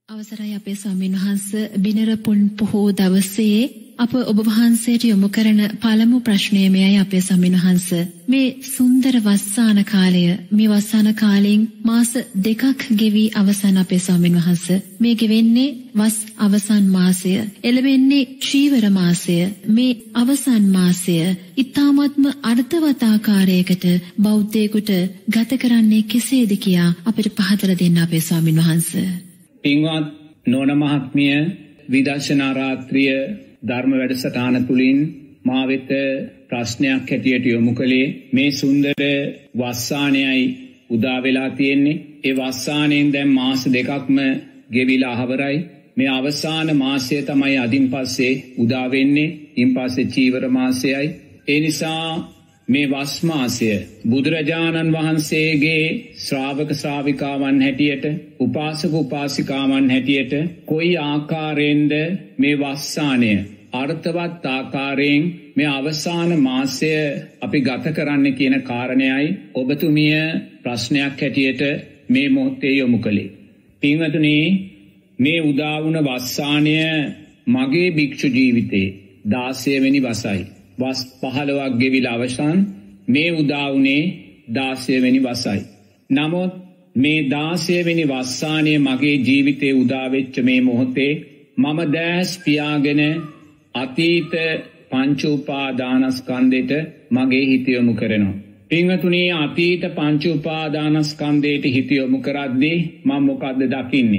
අවසරයි අපේ ස්වාමීන් වහන්ස බිනර පුන් පොහෝ දවසේ අප ඔබ වහන්සේට යොමු කරන පළමු ප්‍රශ්නය මෙයයි අපේ ස්වාමීන් වහන්ස මේ සුන්දර වස්සාන කාලය මේ වස්සාන කාලයෙන් මාස දෙකක් ගෙවි අවසන් අපේ ස්වාමීන් වහන්ස මේ ගෙවෙන්නේ වස් අවසන් මාසය එළවෙන්නේ චීවර මාසය මේ අවසන් මාසය ඊ타ත්ම අර්ථවත් ආකාරයකට බෞද්ධයෙකුට ගත කරන්නේ කෙසේද කියා අපිට පහදලා දෙන්න අපේ ස්වාමීන් වහන්ස පින්වත් නෝන මහත්මිය විදර්ශනා රාත්‍රිය ධර්ම වැඩසටහන තුලින් මා වෙත ප්‍රශ්නයක් හැටියට යොමු කළේ මේ සුන්දර වස්සානයයි උදා වෙලා තියෙන්නේ ඒ වස්සානයෙන් දැන් මාස දෙකක්ම ගෙවිලා අවරයි මේ අවසාන මාසය තමයි අදින් පස්සේ උදා වෙන්නේ ඉන් පස්සේ චීවර මාසයයි ඒ නිසා මේ වස් මාසය බුදුරජාණන් වහන්සේගේ ශ්‍රාවක ශ්‍රාවිකාවන් හැටියට උපාසක උපාසිකාවන් හැටියට කොයි ආකාරයෙන්ද මේ වස්සානය අර්ථවත් ආකාරයෙන් මේ අවසාන මාසය අපි ගත කරන්න කියන කාරණයයි ඔබතුමිය ප්‍රශ්නයක් හැටියට මේ මොහොතේ යොමු කළේ. පින්වතුනි මේ උදා වුණ වස්සානය මගේ භික්ෂු ජීවිතේ 16 වෙනි වසයි. වස් 15ක් ගෙවිලා අවසන් මේ උදා වුණේ 16 වෙනි වසයි. නමුත් මේ 16 වෙනි වස්සානය මගේ ජීවිතේ උදා වෙච්ච මේ මොහොතේ මම දැස් පියාගෙන අතීත පංච උපාදානස්කන්ධයට මගේ හිත යොමු කරනවා. පින්වතුනි අතීත පංච උපාදානස්කන්ධයට හිත යොමු කරද්දී මම මොකද්ද දකින්නේ?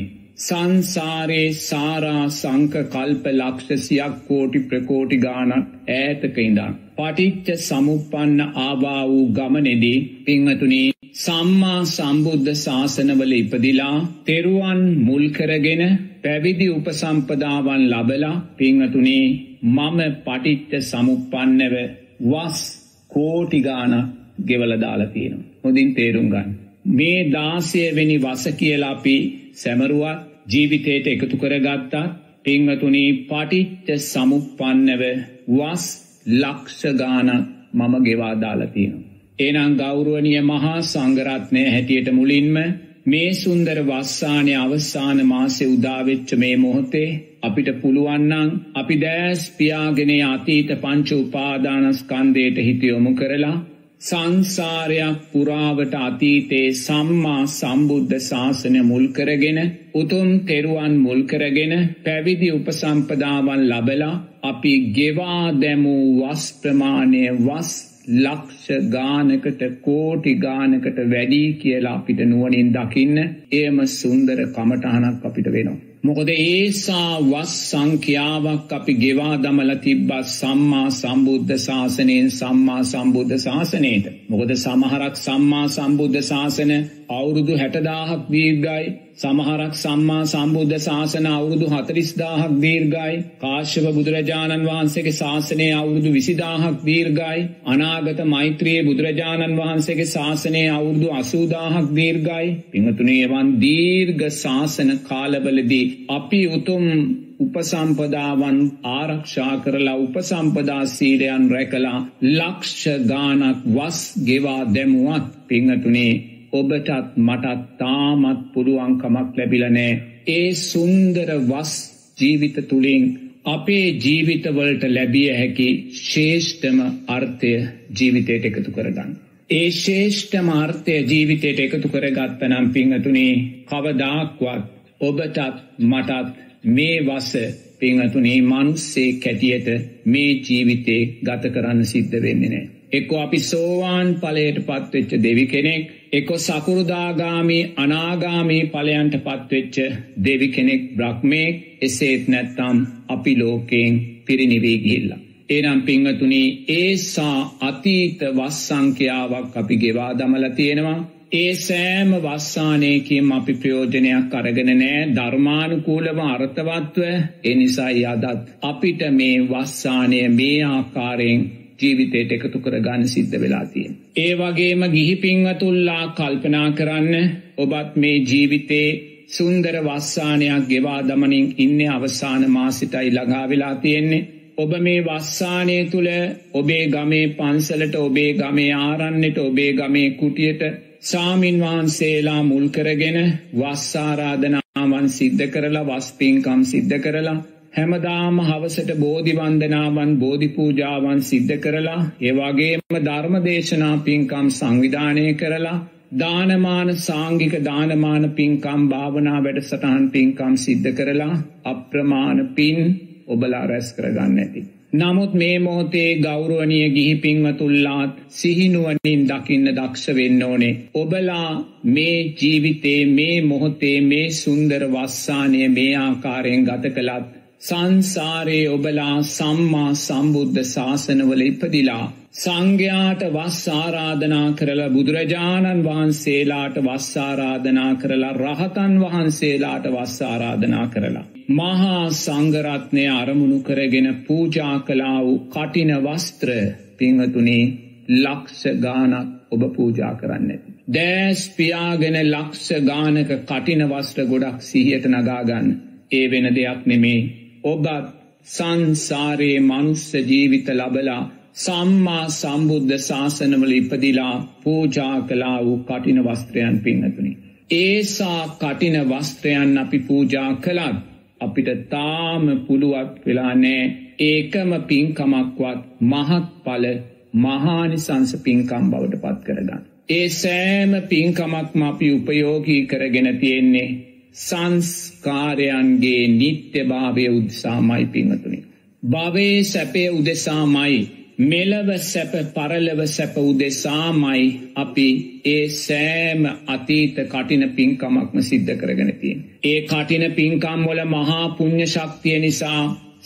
සංසාරේ සාරා සංක කල්ප ලක්ෂසියක් කෝටි ප්‍රකෝටි ගානක් ඈතක ඉඳන් පටිච්ච සමුප්පන්න ආවා වූ ගමනේදී පින්වතුනි සම්මා සම්බුද්ධ ශාසනවල ඉපදිලා තෙරුවන් මුල් කරගෙන පැවිදි උපසම්පදාවන් ලැබලා පින්වතුනි මම පටිච්ච සමුප්පන්නව වස් කෝටි ගානක් ගෙවලා දාලා තියෙනවා. හොඳින් තේරුම් ගන්න. මේ 16 වෙනි වස කියලා අපි සැමරුවත් ජීවිතයට එකතු කරගත්තා පින්වතුනි පටිච්ච සමුප්පන්නව වස් ලක්ෂ ගානක් මම ගෙවා දාලා තියෙනවා. එහෙනම් ගෞරවනීය මහා සංඝරත්නය හැටියට මුලින්ම මේ සුන්දර වස්සානයේ අවසාන මාසේ උදා වෙච්ච මේ මොහොතේ අපිට පුළුවන් නම් අපි දැස් පියාගෙන අතීත පංච උපාදානස්කන්ධයට හිත යොමු කරලා සංසාරයක් පුරාවට අතීතේ සම්මා සම්බුද්ධ ශාසනය මුල් කරගෙන උතුම් තෙරුවන් මුල් කරගෙන පැවිදි උපසම්පදාවන් ලැබලා අපි ගෙවා දැමූ වස් ප්‍රමාණය වස් ලක්ෂ ගානකට කෝටි ගානකට වැඩි කියලා අපිට නුවණින් දකින්න එයම සුන්දර කමඨහනක් අපිට වෙනවා. මොකද ඒසා වස් සංඛ්‍යාවක් අපි ගෙවා දමලා තිබ්බා සම්මා සම්බුද්ධ ශාසනයෙන් සම්මා සම්බුද්ධ ශාසනයට. මොකද සමහරක් සම්මා සම්බුද්ධ ශාසන අවුරුදු 60000ක් දීර්ඝයි. සමහරක් සම්මා සම්බුද්ධ ශාසන අවුරුදු 40000ක් දීර්ඝයි. කාශ්‍යප බුදුරජාණන් වහන්සේගේ ශාසනය අවුරුදු 20000ක් දීර්ඝයි. අනාගත මෛත්‍රී බුදුරජාණන් වහන්සේගේ ශාසනය අවුරුදු 80000ක් දීර්ඝයි. පින්වතුනි එවන් දීර්ඝ ශාසන කාලවලදී අපි උතුම් උපසම්පදාවන් ආරක්ෂා කරලා උපසම්පදා සීලයන් රැකලා ලක්ෂ ගානක් වස් ගෙවා දැමුවත් පින්වතුනි ඔබටත් මටත් තාමත් පුළුවන්කමක් ලැබිලා නැහැ. ඒ සුන්දර වස් ජීවිත තුලින් අපේ ජීවිතවලට ලැබිය හැකි ශ්‍රේෂ්ඨම අර්ථය ජීවිතයට එකතු කරගන්න. ඒ ශ්‍රේෂ්ඨම අර්ථය ජීවිතයට එකතු කරගත්තා නම් පින්වතුනි කවදාක්වත් ඔබටත් මටත් මේ වස පින්වතුනි මිනිස්සේ කැටියට මේ ජීවිතේ ගත කරන්න සිද්ධ වෙන්නේ නැහැ. එක්කෝ අපි සෝවාන් ඵලයට පත්වෙච්ච දෙවි කෙනෙක් එක්කෝ සකුරුදාගාමි අනාගාමි ඵලයන්ට පත්වෙච්ච දෙවි කෙනෙක් බ්‍රහ්මෙක් එසේත් නැත්නම් අපි ලෝකයෙන් පිරිනිවී ගිහිල්ලා. එනම් පින්වතුනි ඒසා අතීත වස් සංඛ්‍යාවක් අපි ගෙවා දමලා තියෙනවා. ඒ සෑම වස්සානයකින් අපි ප්‍රයෝජනයක් අරගෙන නැහැ ධර්මානුකූලව අර්ථවත්ව. ඒ නිසා යදත් අපිට මේ වස්සානය මේ ආකාරයෙන් ජීවිතයට එකතු කරගන්න සිද්ධ වෙලා තියෙනවා. ඒ වගේම ගිහි පින්වතුන්ලා කල්පනා කරන්න ඔබත් මේ ජීවිතේ සුන්දර වස්සානයක් ගෙවා දමමින් ඉන්නේ අවසාන මාසෙටයි ළඟා වෙලා තියෙන්නේ. ඔබ මේ වස්සානය තුල ඔබේ ගමේ පන්සලට ඔබේ ගමේ ආරණ්‍යට ඔබේ ගමේ කුටියට සාමින් වහන්සේලා මුල් කරගෙන වස් ආරාධනාවන් පූජාවන් සිද්ධ කරලා වස් පින්කම් සිද්ධ කරලා හැමදාම හවසට බෝධි වන්දනාවන් බෝධි පූජාවන් සිද්ධ කරලා ඒ වගේම ධර්ම දේශනා පින්කම් සංවිධානය කරලා දානමාන සාංගික දානමාන පින්කම් භාවනා වැඩසටහන් පින්කම් සිද්ධ කරලා අප්‍රමාණ පින් ඔබලා රැස් කරගන්න ඇති. නමුත් මේ මොහොතේ ගෞරවනීය ගිහි පින්වතුන්ලාත් සිහිනුවණින් දකින්න දක්ෂ වෙන්න ඕනේ. ඔබලා මේ ජීවිතේ මේ මොහොතේ මේ සුන්දර වස්සානය මේ ආකාරයෙන් ගත කළත් සංසාරේ ඔබලා සම්මා සම්බුද්ධ ශාසනවල ඉපදිලා සංඝයාට වස් ආරාධනා කරලා බුදුරජාණන් වහන්සේලාට වස් ආරාධනා කරලා රහතන් වහන්සේලාට වස් ආරාධනා කරලා මහා සංඝරත්නය අරමුණු කරගෙන පූජා කළා වූ කටින වස්ත්‍ර පින්වතුනි ලක්ෂ ගාණක් ඔබ පූජා කරන්නේ. දැස් පියාගෙන ලක්ෂ ගාණක කටින වස්ත්‍ර ගොඩක් සිහියට නගා ගන්න. ඒ වෙන දෙයක් නෙමේ. ඔබත් සංසාරයේ මනුස්ස ජීවිත ලබලා සම්මා සම්බුද්ධ ශාසනවල ඉපදිලා පූජා කළා වූ කටින වස්ත්‍රයන් පින්වතුනි. ඒසා කටින වස්ත්‍රයන් අපි පූජා කළත් අපිට තාම පුළුවන් වෙලා නැහැ ඒකම පින්කමක්වත් මහත්ඵල මහානිසංස පින්කම් බවට පත් කරගන්න. ඒ සෑම පින්කමක්ම අපි උපයෝගී කරගෙන තියෙන්නේ සංස්කාරයන්ගේ නිත්‍යභාවය උදෙසාමයි පින්වතුනි. භවයේ සැපේ උදෙසාමයි මෙලව සැප පරලොව සැප උදෙසාමයි අපි ඒ සෑම අතීත කටින පින්කමක්ම සිද්ධ කරගෙන තියෙන්නේ. ඒ කටින පින්කම් වල මහා පුණ්‍ය ශක්තිය නිසා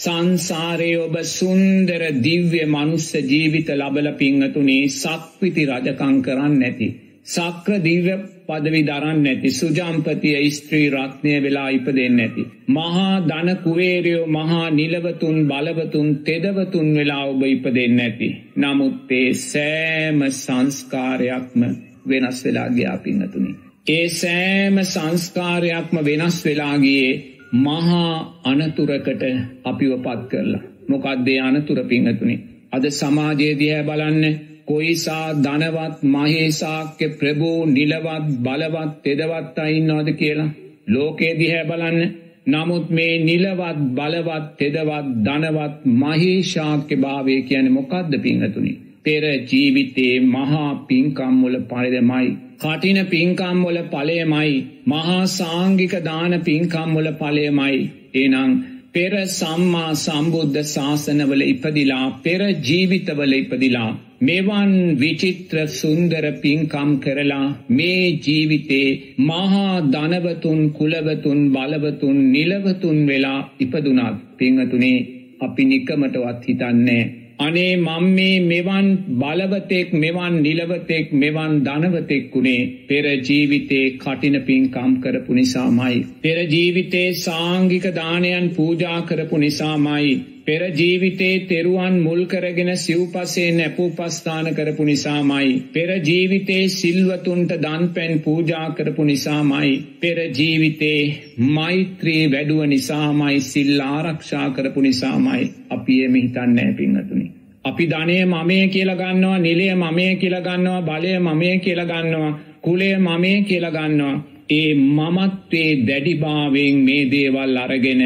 සංසාරයේ ඔබ සුන්දර දිව්‍ය මනුස්ස ජීවිත ලබලා පින්වතුනි සක්විති රජකම් කරන්නේ නැති සක්‍ර දිව්‍ය පදවි දරන්නේ නැති සුජම්පතිය ස්ත්‍රී රත්නය වෙලා ඉපදෙන්නේ නැති මහා ධන කුවේරයෝ මහා නිලවතුන් බලවතුන් තෙදවතුන් වෙලා ඔබ ඉපදෙන්නේ නැති. නමුත් ඒ සෑම සංස්කාරයක්ම වෙනස් වෙලා ගියා පින්වතුනි. ඒ සෑම සංස්කාරයක්ම වෙනස් වෙලා ගියේ මහා අනතුරකට අපිව පත් කරලා. මොකක්ද ඒ අනතුර පින්වතුනි? අද සමාජයේ දිහා බලන්න කොයිසා ධනවත් මහේසාක්‍ය ප්‍රභූ නිලවත් බලවත් තෙදවත් අය ඉන්නවද කියලා ලෝකයේ දිහා බලන්න. නමුත් මේ නිලවත් බලවත් තෙදවත් ධනවත් මහේසාක්‍ය භාවය කියන්නේ මොකද්ද පින්වතුනි? පෙර ජීවිතේ මහා පින්කම් වල ඵලයමයි කටින පින්කම් වල ඵලයමයි මහා සාංගික දාන පින්කම් වල ඵලයමයි. එනං පෙර සම්මා සම්බුද්ධ ශාසනවල ඉපදිලා පෙර ජීවිතවල ඉපදිලා මෙවන් විචිත්‍ර සුන්දර පින්කම් කරලා මේ ජීවිතේ මහා ධනවතුන් කුලවතුන් බලවතුන් නිලවතුන් වෙලා ඉපදුනත් පින්වතුනි අපි නිකමටවත් හිතන්නේ අනේ මම මෙවන් බලවතෙක් මෙවන් නිලවතෙක් මෙවන් ධනවතෙක් උනේ පෙර ජීවිතේ කටින පින්කම් කරපු නිසාමයි. පෙර ජීවිතේ සාංගික දානයන් පූජා කරපු නිසාමයි. පෙර ජීවිතේ තෙරුවන් මුල් කරගෙන සිව්පසේ නැපුපස්ථාන කරපු නිසාමයි. පෙර ජීවිතේ සිල්වතුන්ට දන්පැන් පූජා කරපු නිසාමයි. පෙර ජීවිතේ මෛත්‍රී වැඩුව නිසාමයි. සිල් ආරක්ෂා කරපු නිසාමයි. අපි එමෙ හිතන්නේ නැහැ පින්වතුනි. අපි ධනය මමයේ කියලා ගන්නවා, නිලය මමයේ කියලා ගන්නවා, බලය මමයේ කියලා ගන්නවා, කුලය මමයේ කියලා ගන්නවා. ඒ මමත්වයේ දැඩිභාවයෙන් මේ දේවල් අරගෙන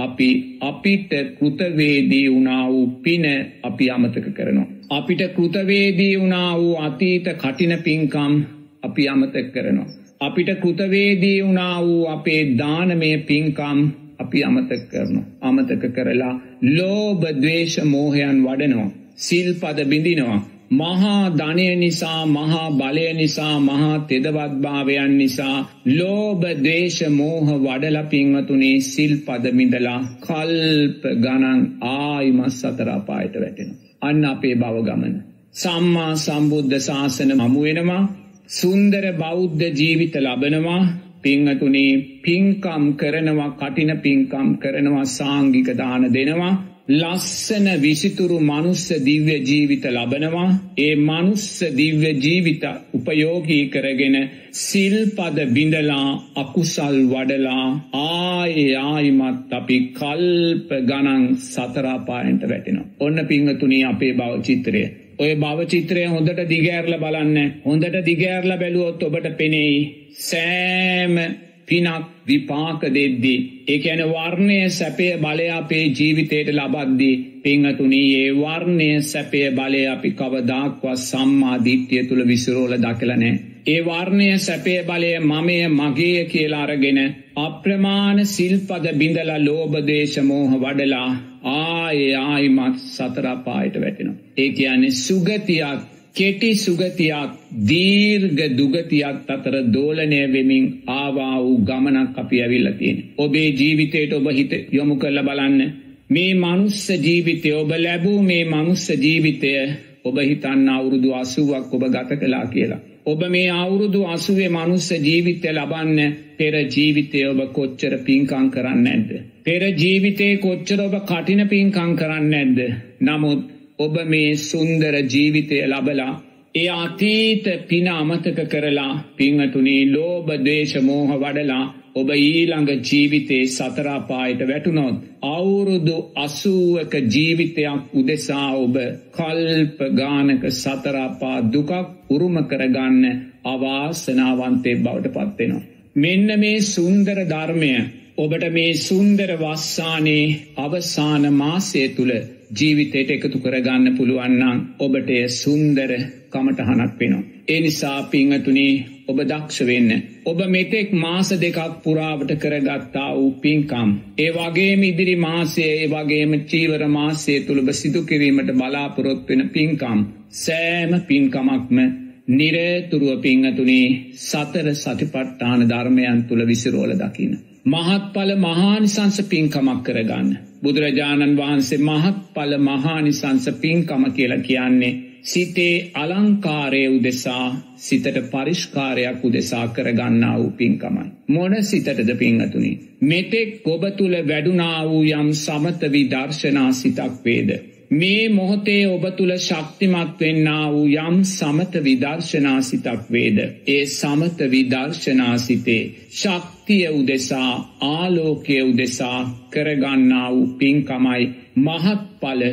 අපිට කෘතවේදී වුණා වූ පින අපි අමතක කරනවා. අපිට කෘතවේදී වුණා වූ අතීත කටින පින්කම් අපි අමතක කරනවා. අපිට කෘතවේදී වුණා වූ අපේ දානමය පින්කම් අපි අමතක කරනවා. අමතක කරලා ලෝභ ද්වේෂ මෝහයන් වඩනවා. සිල්පද බිඳිනවා. මහා ධනය නිසා මහා බලය නිසා මහා තෙදවත් භාවයන් නිසා ලෝභ ද්වේෂ මෝහ වඩලා පින්වතුනි සිල්පද බිඳලා කල්ප ගණන් ආයිමත් සතර අපායට වැටෙනවා. අන්න අපේ භව ගමන. සම්මා සම්බුද්ධ ශාසන හමු වෙනවා. සුන්දර බෞද්ධ ජීවිත ලබනවා. පින්වතුනි පින්කම් කරනවා, කටින පින්කම් කරනවා, සාංගික දාන දෙනවා. ලස්සන විසිතුරු මනුස්ස දිව්‍ය ජීවිත ලබනවා. ඒ මනුස්ස දිව්‍ය ජීවිත උපයෝගී කරගෙන සිල්පද බිඳලා අකුසල් වඩලා ආයිමත් අපි කල්ප ගණන් සතර අපායන්ට වැටෙනවා. ඔන්න පින්වතුනි අපේ භව චිත්‍රය. ඔය භව චිත්‍රය හොඳට දිගෑරලා බලන්න. හොඳට දිගෑරලා බැලුවොත් ඔබට පෙනෙයි සෑම පිනක් විපාක දෙද්දී ඒ කියන්නේ වර්ණය සැපය බලය අපේ ජීවිතයට ලබද්දී පින්වතුනි ඒ වර්ණය සැපය බලය අපි කවදාක්වත් සම්මා දිට්ඨිය තුල විසිරෝලා දකලා නැහැ. ඒ වර්ණය සැපය බලය මමය මගේ කියලා අරගෙන අප්‍රමාණ සිල්පද බිඳලා ලෝභ දේශ මෝහ වඩලා ආයිමත් සතර පායට වැටෙනවා. ඒ කියන්නේ සුගතියක් කෙටි සුගතියක් දීර්ඝ දුගතියක් අතර දෝලණය වෙමින් ආවා වූ ගමනක් අපි ඇවිල්ලා තියෙනවා. ඔබේ ජීවිතයට ඔබ හිත යොමු කරලා බලන්න. මේ මනුස්ස ජීවිතය ඔබ ලැබූ මේ මනුස්ස ජීවිතය ඔබ හිතන්න අවුරුදු 80ක් ඔබ ගත කළා කියලා. ඔබ මේ අවුරුදු 80 මනුස්ස ජීවිතය ලබන්න පෙර ජීවිතය ඔබ කොච්චර පින්කම් කරන්නේ නැද්ද? පෙර ජීවිතේ කොච්චර ඔබ කටින පින්කම් කරන්නේ නැද්ද? නමුත් ඔබ මේ සුන්දර ජීවිතය ලබලා ඒ අතීත පින අමතක කරලා පින්වතුනි ලෝභ දේශ මෝහ වඩලා ඔබ ඊළඟ ජීවිතේ සතර අපායට වැටුණොත් අවුරුදු 80ක ජීවිතයක් උදෙසා ඔබ කල්ප ගානක සතර අපා දුකක් උරුම කරගන්න අවාසනාවන්තයෙක් බවට පත් වෙනවා. මෙන්න මේ සුන්දර ධර්මය ඔබට මේ සුන්දර වස්සානේ අවසාන මාසය තුල ජීවිතයට එකතු කරගන්න පුළුවන් නම් ඔබට ඒ සුන්දර කමටහනක් වෙනවා. ඒ නිසා පින්වතුනි ඔබ දක්ෂ වෙන්න. ඔබ මෙතෙක් මාස දෙකක් පුරාවට කරගත්තා වූ පින්කම් ඒ වගේම ඉදිරි මාසයේ ඒ වගේම චීවර මාසයේ තුල ඔබ සිදු කිරීමට බලාපොරොත්තු වෙන පින්කම් සෑම පින්කමක්ම නිරතුරුව පින්වතුනි සතර සතිපට්ඨාන ධර්මයන් තුල විසිරෝල දකින්න. මහත්ඵල මහානිසංස පින්කමක් කරගන්න. බුදුරජාණන් වහන්සේ මහත්ඵල මහානිසංස පින්කම කියලා කියන්නේ සිතේ අලංකාරය උදෙසා සිතට පරිස්කාරයක් උදෙසා කරගන්නා වූ පින්කමයි. මොන සිතටද පින්වතුනි? මෙතෙක් ඔබ තුල වැඩුණා වූ යම් සමත විදර්ශනා සිතක් වේද? මේ මොහොතේ ඔබ තුල ශක්තිමත් වෙන්නා වූ යම් සමත විදර්ශනා සිතක් වේද? ඒ සමත විදර්ශනා සිතේ ශක්තිය උදෙසා ආලෝකය උදෙසා කරගන්නා වූ පින්කමයි මහත්ඵල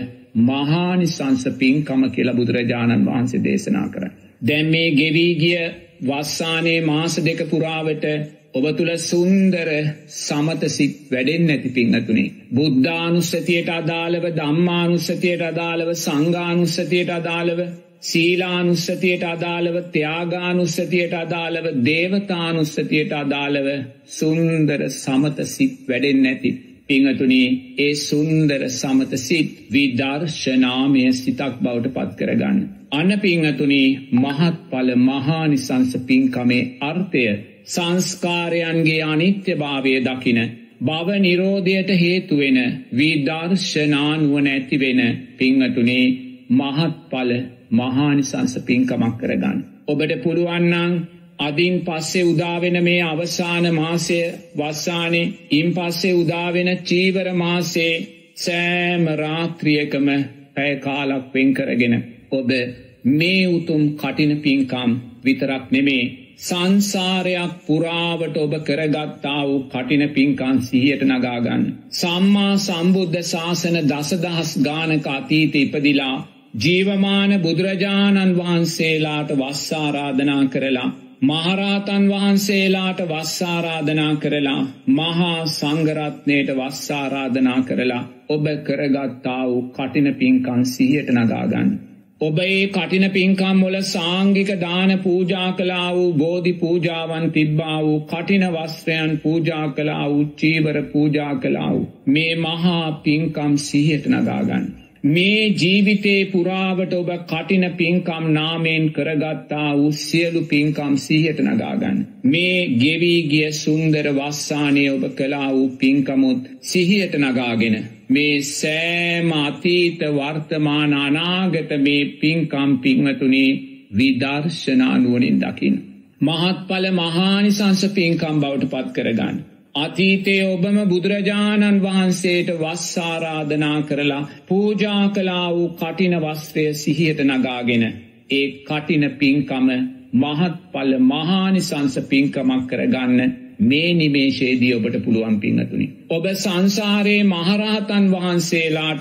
මහානිසංස පින්කම කියලා බුදුරජාණන් වහන්සේ දේශනා කරා. දැන් මේ ගෙවි ගිය වස්සානේ මාස දෙක පුරාවට ඔබ තුල සුන්දර සමත සිත් වැඩෙන්නේ නැති පින්වතුනි. බුද්ධානුස්සතියට අදාළව, ධම්මානුස්සතියට අදාළව, සංඝානුස්සතියට අදාළව, සීලානුස්සතියට අදාළව, ත්‍යාගානුස්සතියට අදාළව, දේවතානුස්සතියට අදාළව සුන්දර සමත සිත් වැඩෙන්නේ නැති පින්වතුනි, ඒ සුන්දර සමත සිත් විදර්ශනාමය සිතක් බවට පත් කරගන්න. අන පින්වතුනි මහත්ඵල මහානිසංස පින්කමේ අර්ථය සංස්කාරයන්ගේ අනිත්‍යභාවය දකින භව නිරෝධයට හේතු වෙන විදර්ශනා නුවණ ඇති වෙන පින්වතුනි මහත්ඵල මහානිසංස පින්කමක් කරගන්න. ඔබට පුළුවන් නම් අදින් පස්සේ උදා වෙන මේ අවසාන මාසය වස්සානේ ඉන් පස්සේ උදා වෙන චීවර මාසයේ සෑම රාත්‍රියකම පැය කාලක් වෙන් කරගෙන ඔබ මේ උතුම් කටින පින්කම් විතරක් නෙමේ සංසාරයක් පුරාවට ඔබ කරගත්තා වූ කටින පින්කම් සිහියට නගා ගන්න. සම්මා සම්බුද්ධ ශාසන දසදහස් ගානක අතීත ඉපදිලා ජීවමාන බුදුරජාණන් වහන්සේලාට වස් ආරාධනා කරලා මහරහතන් වහන්සේලාට වස් ආරාධනා කරලා මහා සංඝරත්නයට වස් ආරාධනා කරලා ඔබ කරගත්තා වූ කටින පින්කම් සිහියට නගා ගන්න. ඔබ ඒ කටින පින්කම් වල සාංගික දාන පූජා කළා වූ බෝධි පූජාවන් තිබ්බා වූ කටින වස්ත්‍රයන් පූජා කළා වූ චීවර පූජා කළා වූ මේ මහා පින්කම් සිහියට නගා ගන්න. මේ ජීවිතේ පුරාවට ඔබ කටින පින්කම් නාමයෙන් කරගත්තා වූ සියලු පින්කම් සිහියට නගා ගන්න. මේ ගෙවි ගිය සුන්දර වස්සානේ ඔබ කළා වූ පින්කමුත් සිහියට නගාගෙන මේ සෑම අතීත වර්තමාන අනාගත මේ පින්කම් පින්වතුනි විදර්ශනා නුවණින් දකින්න. මහත්ඵල මහානිසංස පින්කම් බවට පත් කරගන්න. අතීතයේ ඔබම බුදුරජාණන් වහන්සේට වස් ආරාධනා කරලා පූජා කළා වූ කටින වස්ත්‍රය සිහියට නගාගෙන ඒ කටින පින්කම මහත්ඵල මහානිසංස පින්කමක් කරගන්න මේ නිමේෂයේදී ඔබට පුළුවන් පින්වතුනි. ඔබ සංසාරේ මහරහතන් වහන්සේලාට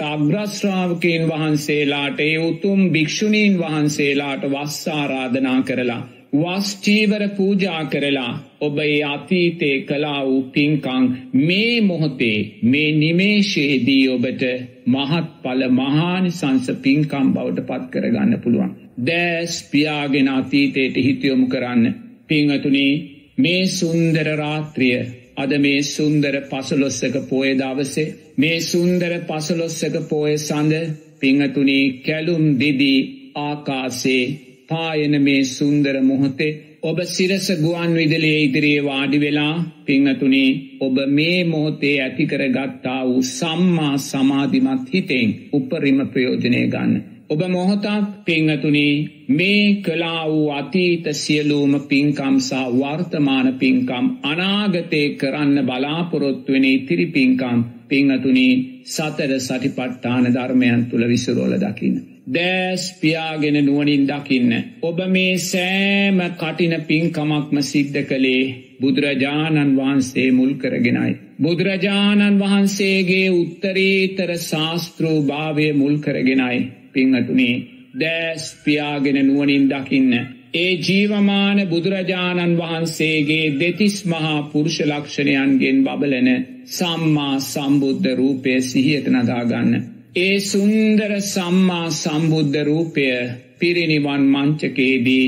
අග්‍රශ්‍රාවකයන් වහන්සේලාට ඒ උතුම් භික්ෂුණීන් වහන්සේලාට වස් ආරාධනා කරලා වස්චීවර පූජා කරලා ඔබ ඒ අතීතේ කළා වූ පින්කම් මේ මොහොතේ මේ නිමේෂයේදී ඔබට මහත්ඵල මහානිසංස පින්කම් බවට පත් කරගන්න පුළුවන්. දැස් පියාගෙන අතීතයට හිත යොමු කරන්න. පින්වතුනි, මේ සුන්දර රාත්‍රිය, අද මේ සුන්දර පසළොස්වක පෝය දවසේ, මේ සුන්දර පසළොස්වක පෝය සඳ පින්වතුනි, කැලුම් දිදී ආකාශේ පායන මේ සුන්දර මොහොතේ ඔබ සිරස ගුවන් විදුලියේ ඉදිරියේ වාඩි වෙලා පින්වතුනි, ඔබ මේ මොහොතේ ඇති කරගත්තා වූ සම්මා සමාධිමත් හිතෙන් උපරිම ප්‍රයෝජනය ගන්න. ඔබ මොහොතක් පින්වතුනි, මේ කළා වූ අතීත සියලුම පින්කම් සහ වර්තමාන පින්කම්, අනාගතේ කරන්න බලාපොරොත්තු වෙන ඉතිරි පින්කම් පින්වතුනි, සතර සතිපට්ඨාන ධර්මයන් තුල විසිරවලා දකින්න. දැස් පියාගෙන නුවණින් දකින්න. ඔබ මේ සෑම කටින පින්කමක්ම සිද්ධ කළේ බුදුරජාණන් වහන්සේ මුල් කරගෙනයි. බුදුරජාණන් වහන්සේගේ උත්තරීතර ශාස්ත්‍රූ භාවය මුල් කරගෙනයි. පින්වතුනි, දැස් පියාගෙන නුවණින් දකින්න. ඒ ජීවමාන බුදුරජාණන් වහන්සේගේ දෙතිස් මහා පුරුෂ ලක්ෂණයන්ගෙන් බබලන සම්මා සම්බුද්ධ රූපය සිහියට නගා ගන්න. ඒ සුන්දර සම්මා සම්බුද්ධ රූපය පිරිනිවන් මංචකයේදී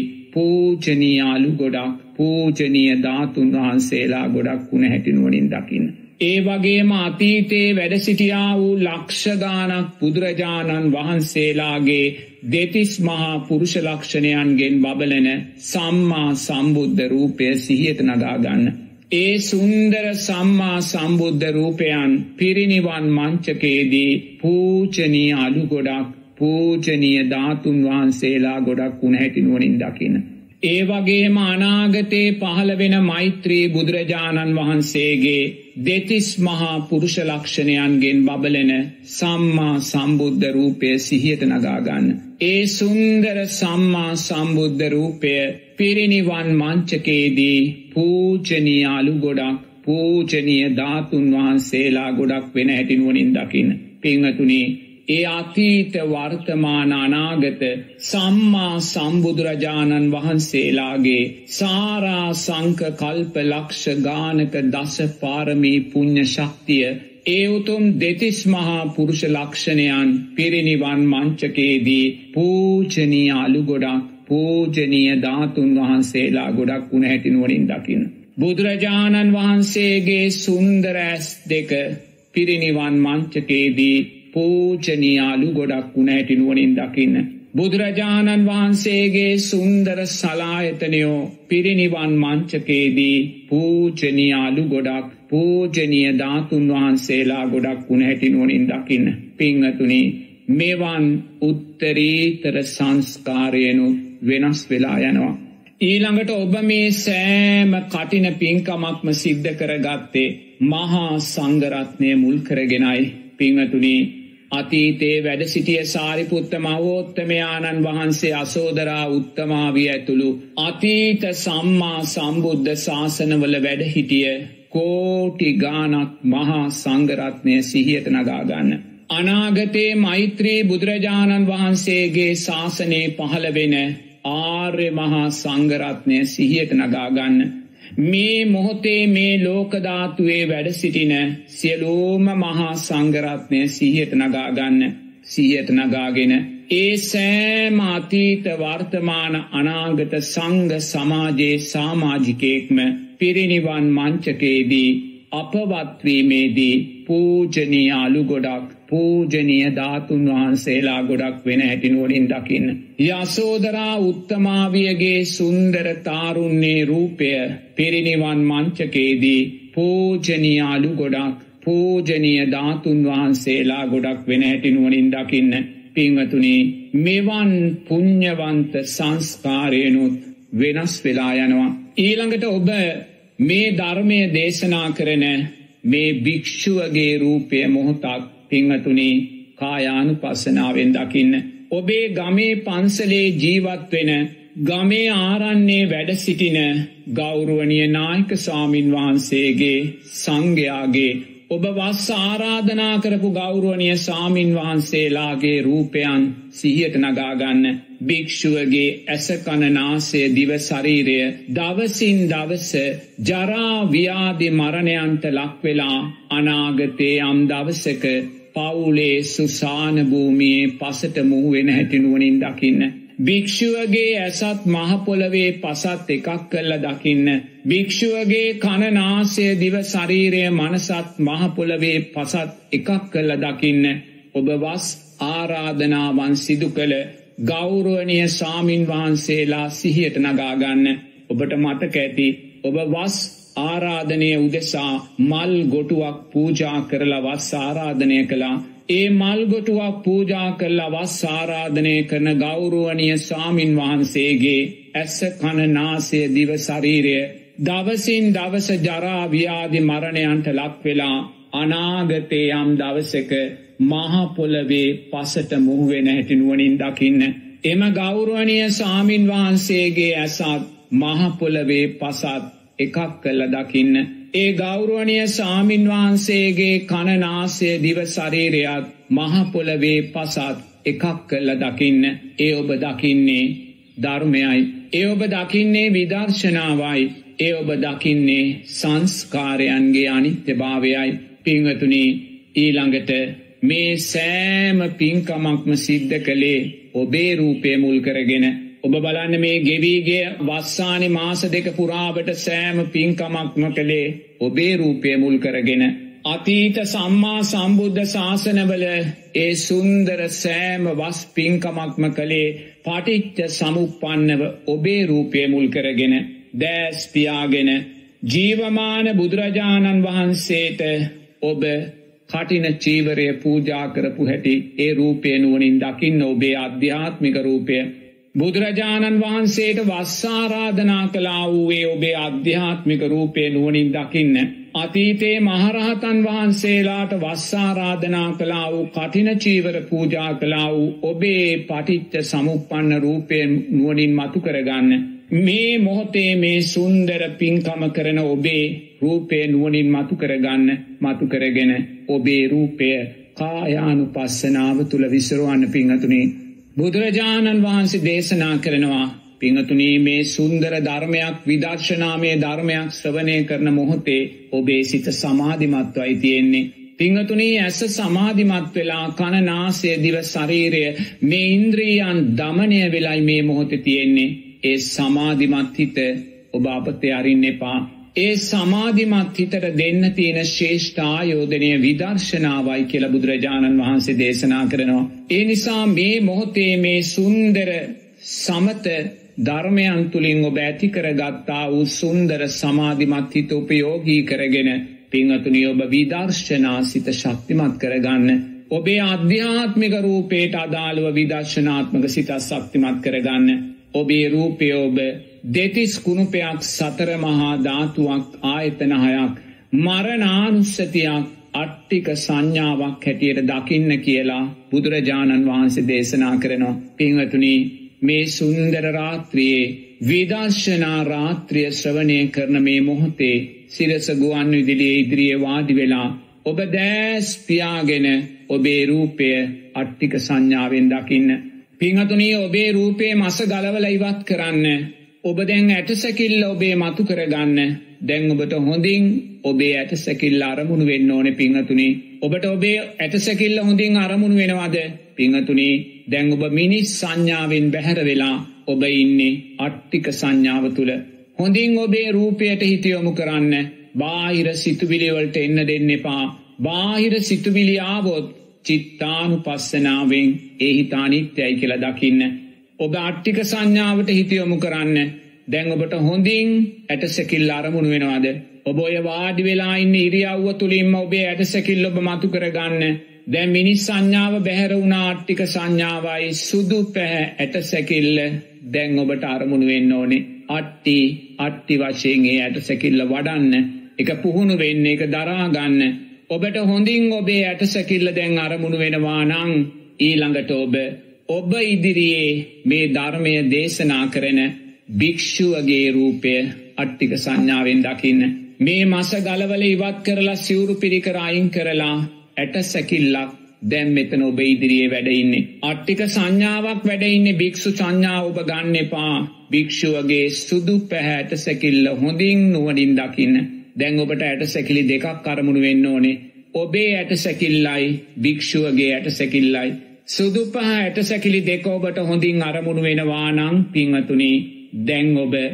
පූජනීය අලු ගොඩක්, පූජනීය ධාතුන් වහන්සේලා ගොඩක් වුණ හැටි නුවණින් දකින්න. ඒ වගේම අතීතයේ වැඩ සිටියා වූ ලක්ෂ ගාණක් බුදුරජාණන් වහන්සේලාගේ දෙතිස් මහා පුරුෂ ලක්ෂණයන්ගෙන් බබලන සම්මා සම්බුද්ධ රූපය සිහියට නගා ගන්න. ඒ සුන්දර සම්මා සම්බුද්ධ රූපයන් පිරිනිවන් මංචකයේදී පූජනීය අලු ගොඩක්, පූජනීය ධාතුන් වහන්සේලා ගොඩක් වුණ හැටි නුවණින් දකින්න. ඒ වගේම අනාගතේ පහළ වෙන මෛත්‍රී බුදුරජාණන් වහන්සේගේ දෙතිස් මහා පුරුෂ ලක්ෂණයන්ගෙන් බබලන සම්මා සම්බුද්ධ රූපය සිහියට නගා ගන්න. ඒ සුන්දර සම්මා සම්බුද්ධ රූපය පිරිනිවන් මංචකයේදී පූජනීය අලු ගොඩක්, පූජනීය ධාතුන් වහන්සේලා ගොඩක් වෙන හැටි නුවණින් දකින්න. පින්වතුනි, ඒ අතීත වර්තමාන අනාගත සම්මා සම්බුදුරජාණන් වහන්සේලාගේ සාරා සංක කල්ප ලක්ෂ ගානක දස පාරමී පුණ්‍ය ශක්තිය, ඒ උතුම් දෙතිස් මහා පුරුෂ ලක්ෂණයන් පිරිනිවන් මංචකයේදී පූජනීය අලු ගොඩක්, පූජනීය ධාතුන් වහන්සේලා ගොඩක් වුණ හැටි නුවණින් දකින්න. බුදුරජාණන් වහන්සේගේ සුන්දර ඇස් දෙක පිරිනිවන් මංචකයේදී පූජනීය අලු ගොඩක් වුණ හැටි නුවණින් දකින්න. බුදුරජාණන් වහන්සේගේ සුන්දර සලායතනයෝ පිරිනිවන් මංචකයේදී පූජනීය අලු ගොඩක්, පූජනීය ධාතුන් වහන්සේලා ගොඩක් වුණ හැටි නුවණින් දකින්න. පින්වතුනි, මෙවන් උත්තරීතර සංස්කාරයනුත් වෙනස් වෙලා යනවා. ඊළඟට ඔබ මේ සෑම කටින පින්කමක්ම සිද්ධ කරගත්තේ මහා සංඝරත්නය මුල් කරගෙනයි. පින්වතුනි, අතීතයේ වැඩ සිටිය සාරිපුත්ත මහෝත්තමයාණන් වහන්සේ, අසෝදරා උත්තමාවිය ඇතුළු අතීත සම්මා සම්බුද්ධ ශාසනවල වැඩ හිටිය කෝටි ගාණක් මහා සංඝරත්නය සිහියට නගා ගන්න. අනාගතේ මෛත්‍රී බුදුරජාණන් වහන්සේගේ ශාසනයේ පහළ වෙන ආර්ය මහා සංඝරත්නය සිහියට නගා ගන්න. මේ මොහොතේ මේ ලෝක ධාතුවේ වැඩ සිටින සියලුම මහා සංඝරත්නය සිහියට නගා ගන්න. සිහියට නගාගෙන ඒ සෑම අතීත වර්තමාන අනාගත සංඝ සමාජයේ සමාජිකයෙක්ම පිරිනිවන් මංචකයේදී අපවත් වීමේදී පූජනීය අලු ගොඩක්, පූජනීය ධාතුන් වහන්සේලා ගොඩක් වෙන හැටි නුවණින් දකින්න. යසෝදරා උත්තමාවියගේ සුන්දර තාරුණ්‍ය රූපය පිරිනිවන් මංචකයේදී පූජනීය අලු ගොඩක්, පූජනීය ධාතුන් වහන්සේලා ගොඩක් වෙන හැටි නුවණින් දකින්න. පින්වතුනි, මෙවන් පුණ්‍යවන්ත සංස්කාරයනුත් වෙනස් වෙලා යනවා. ඊළඟට ඔබ මේ ධර්මය දේශනා කරන මේ භික්ෂුවගේ රූපය මොහොතක් පින්වතුනි කායානුපස්සනාවෙන් දකින්න. ඔබේ ගමේ පන්සලේ ජීවත් වෙන, ගමේ ආරණ්‍යයේ වැඩ සිටින ගෞරවනීය නායක ස්වාමින් වහන්සේගේ, සංඝයාගේ ඔබ වස් ආරාධනා කරපු ගෞරවනීය ස්වාමින් වහන්සේලාගේ රූපයන් සිහියට නගා ගන්න. භික්ෂුවගේ ඇස කන නාසය දිව ශරීරය දවසින් දවස ජරා ව්‍යාධි මරණයන්ට ලක් වෙලා අනාගතේ යම් දවසක පවුලේ සුසාන භූමියේ පසට මුහු වෙන හැටි නුවණින් දකින්න. භික්ෂුවගේ ඇසත් මහ පොළවේ පසත් එකක් කරලා දකින්න. භික්ෂුවගේ කන නාසය දිව ශරීරය මනසත් මහ පොළවේ පසත් එකක් කරලා දකින්න. ඔබ වස් ආරාධනාවන් සිදු කළ ගෞරවනීය ස්වාමින් වහන්සේලා සිහියට නගා ගන්න. ඔබට මතක ඇති ඔබ වස් ආරාධනය උදෙසා මල් ගොටුවක් පූජා කරලා වස් ආරාධනය කළා. ඒ මල් ගොටුවක් පූජා කරලා වස් ආරාධනය කරන ගෞරවනීය ස්වාමින් වහන්සේගේ ඇස කන නාසය දිව ශරීරය දවසින් දවස ජරා ව්‍යාධි මරණයන්ට ලක් වෙලා අනාගතේ යම් දවසක මහ පොළවේ පසට මුහු වෙන හැටි නුවණින් දකින්න. එම ගෞරවනීය ස්වාමින් වහන්සේගේ ඇසත් මහ පොළවේ පසත් එකක් කළා දකින්න. ඒ ගෞරවනීය ස්වාමින් වහන්සේගේ කන නාසය දිව ශරීරයත් මහ පොළවේ පසත් එකක් කළා දකින්න. ඒ ඔබ දකින්නේ ධර්මයයි. ඒ ඔබ දකින්නේ විදර්ශනාවයි. ඒ ඔබ දකින්නේ සංස්කාරයන්ගේ අනිත්‍යභාවයයි. පින්වතුනි, ඊළඟට මේ සෑම පින්කමක්ම සිද්ධ කළේ ඔබේ රූපය මුල් කරගෙන. ඔබ බලන්න මේ ගෙවිගේ වස්සානේ මාස දෙක පුරාවට සෑම පින්කමක්ම කළේ ඔබේ රූපය මුල් කරගෙන. අතීත සම්මා සම්බුද්ධ ශාසනවල ඒ සුන්දර සෑම වස් පින්කමක්ම කළේ පටිච්ච සමුප්පන්නව ඔබේ රූපය මුල් කරගෙන. දැස් පියාගෙන ජීවමාන බුදුරජාණන් වහන්සේට ඔබ කටින චීවරය පූජා කරපු හැටි ඒ රූපය නුවණින් දකින්න. ඔබේ ආධ්‍යාත්මික රූපය බුදුරජාණන් වහන්සේට වස් ආරාධනා කළා වූ ඒ ඔබේ ආධ්‍යාත්මික රූපය නුවණින් දකින්න. අතීතේ මහරහතන් වහන්සේලාට වස් ආරාධනා කළා වූ කටින චීවර පූජා කළා වූ ඔබේ පටිච්ච සමුප්පන්න රූපය නුවණින් මතු කරගන්න. මේ මොහොතේ මේ සුන්දර පින්කම කරන ඔබේ රූපය නුවණින් මතු කරගන්න. මතු කරගෙන ඔබේ රූපය කායානුපස්සනාව තුල විසිරවන්න. පින්වතුනි, බුදුරජාණන් වහන්සේ දේශනා කරනවා, පින්වතුනි, මේ සුන්දර ධර්මයක් විදර්ශනාමය ධර්මයක් ශ්‍රවණය කරන මොහොතේ ඔබේ සිත සමාධිමත්වයි තියෙන්නේ. පින්වතුනි, ඇස සමාධිමත් වෙලා කන නාසය දිව ශරීරය මේ ඉන්ද්‍රියයන් දමනය වෙලයි මේ මොහොතේ තියෙන්නේ. ඒ සමාධිමත් හිත ඔබ අපතේ අරින්න එපා. ඒ සමාධිමත් හිතට දෙන්න තියෙන ශ්‍රේෂ්ඨ ආයෝධනය විදර්ශනාවයි කියලා බුදුරජාණන් වහන්සේ දේශනා කරනවා. ඒ නිසා මේ මොහොතේ මේ සුන්දර සමත ධර්මයන් තුලින් ඔබ ඇති කරගත්තා වූ සුන්දර සමාධිමත් හිත උපයෝගී කරගෙන පින්වතුනි, ඔබ විදර්ශනා සිත ශක්තිමත් කරගන්න. ඔබේ ආධ්‍යාත්මික රූපයට අදාළව විදර්ශනාත්මක සිත ශක්තිමත් කරගන්න. ඔබේ රූපය ඔබ දෙතිස් කුණුපයක් සතර මහා ධාතුවක් ආයතන හයක් මරණානුස්සතියක් අට්ටික සංඥාවක් හැටියට දකින්න කියලා බුදුරජාණන් වහන්සේ දේශනා කරනවා. පින්වතුනි, මේ සුන්දර රාත්‍රියේ විදර්ශනා රාත්‍රිය ශ්‍රවණය කරන මේ මොහොතේ සිරස ගුවන් විදුලියේ ඉදිරියේ වාඩි වෙලා ඔබ දැස් පියාගෙන ඔබේ රූපය අට්ටික සංඥාවෙන් දකින්න. පින්වතුනි, ඔබේ රූපේ මස ගලවලා ඉවත් කරන්න. ඔබ දැන් ඇටසැකිල්ල ඔබේ මතු කරගන්න. දැන් ඔබට හොඳින් ඔබේ ඇටසැකිල්ල අරමුණු වෙන්න ඕනේ. පින්වතුනි, ඔබට ඔබේ ඇටසැකිල්ල හොඳින් අරමුණු වෙනවද? පින්වතුනි, දැන් ඔබ මිනිස් සංඥාවෙන් බැහැර වෙලා ඔබ ඉන්නේ අට්ටික සංඥාව තුල. හොඳින් ඔබේ රූපයට හිත යොමු කරන්න. බාහිර සිතුවිලි වලට එන්න දෙන්න එපා. බාහිර සිතුවිලි ආවොත් චිත්තානුපස්සනාවෙන් ඒ හිත අනිත්‍යයි කියලා දකින්න. ඔබ අට්ටික සංඥාවට හිත යොමු කරන්න. දැන් ඔබට හොඳින් ඇටසැකිල්ල අරමුණු වෙනවද? ඔබ ඔය වාඩි වෙලා ඉන්න ඉරියව්ව තුලින්ම ඔබේ ඇටසැකිල්ල ඔබ මතු කරගන්න. දැන් මිනිස් සංඥාව බැහැර වුණා. අට්ටික සංඥාවයි සුදු පැහැ ඇටසැකිල්ල දැන් ඔබට අරමුණු වෙන්න ඕනේ. අට්ටි වශයෙන් ඒ ඇටසැකිල්ල වඩන්න. ඒක පුහුණු වෙන්න, ඒක දරා ගන්න. ඔබට හොඳින් ඔබේ ඇටසැකිල්ල දැන් අරමුණු වෙනවා නම් ඊළඟට ඔබ ඉදිරියේ මේ ධර්මය දේශනා කරන භික්ෂුවගේ රූපය අට්ටික සංඥාවෙන් දකින්න. මේ මස ගලවල ඉවත් කරලා සිවුරු පිරිකර අයින් කරලා ඇට සැකිල්ලක් දැන් මෙතන ඔබ ඉදිරියේ වැඩ ඉන්නේ. අට්ටික සංඥාවක් වැඩ ඉන්නේ. භික්ෂු සංඥාව ඔබ ගන්න එපා. භික්ෂුවගේ සුදු පැහැට සැකිල්ල හොඳින් නුවණින් දකින්න. දැන් ඔබට ඇට සැකිලි දෙකක් අරමුණු වෙන්න ඕනේ. ඔබේ ඇට සැකිල්ලයි භික්ෂුවගේ ඇට සැකිල්ලයි. සුදු පහ ඇට සැකිලි දෙක ඔබට හොඳින් අරමුණු වෙනවා නම් පින්වතුනි, දැන්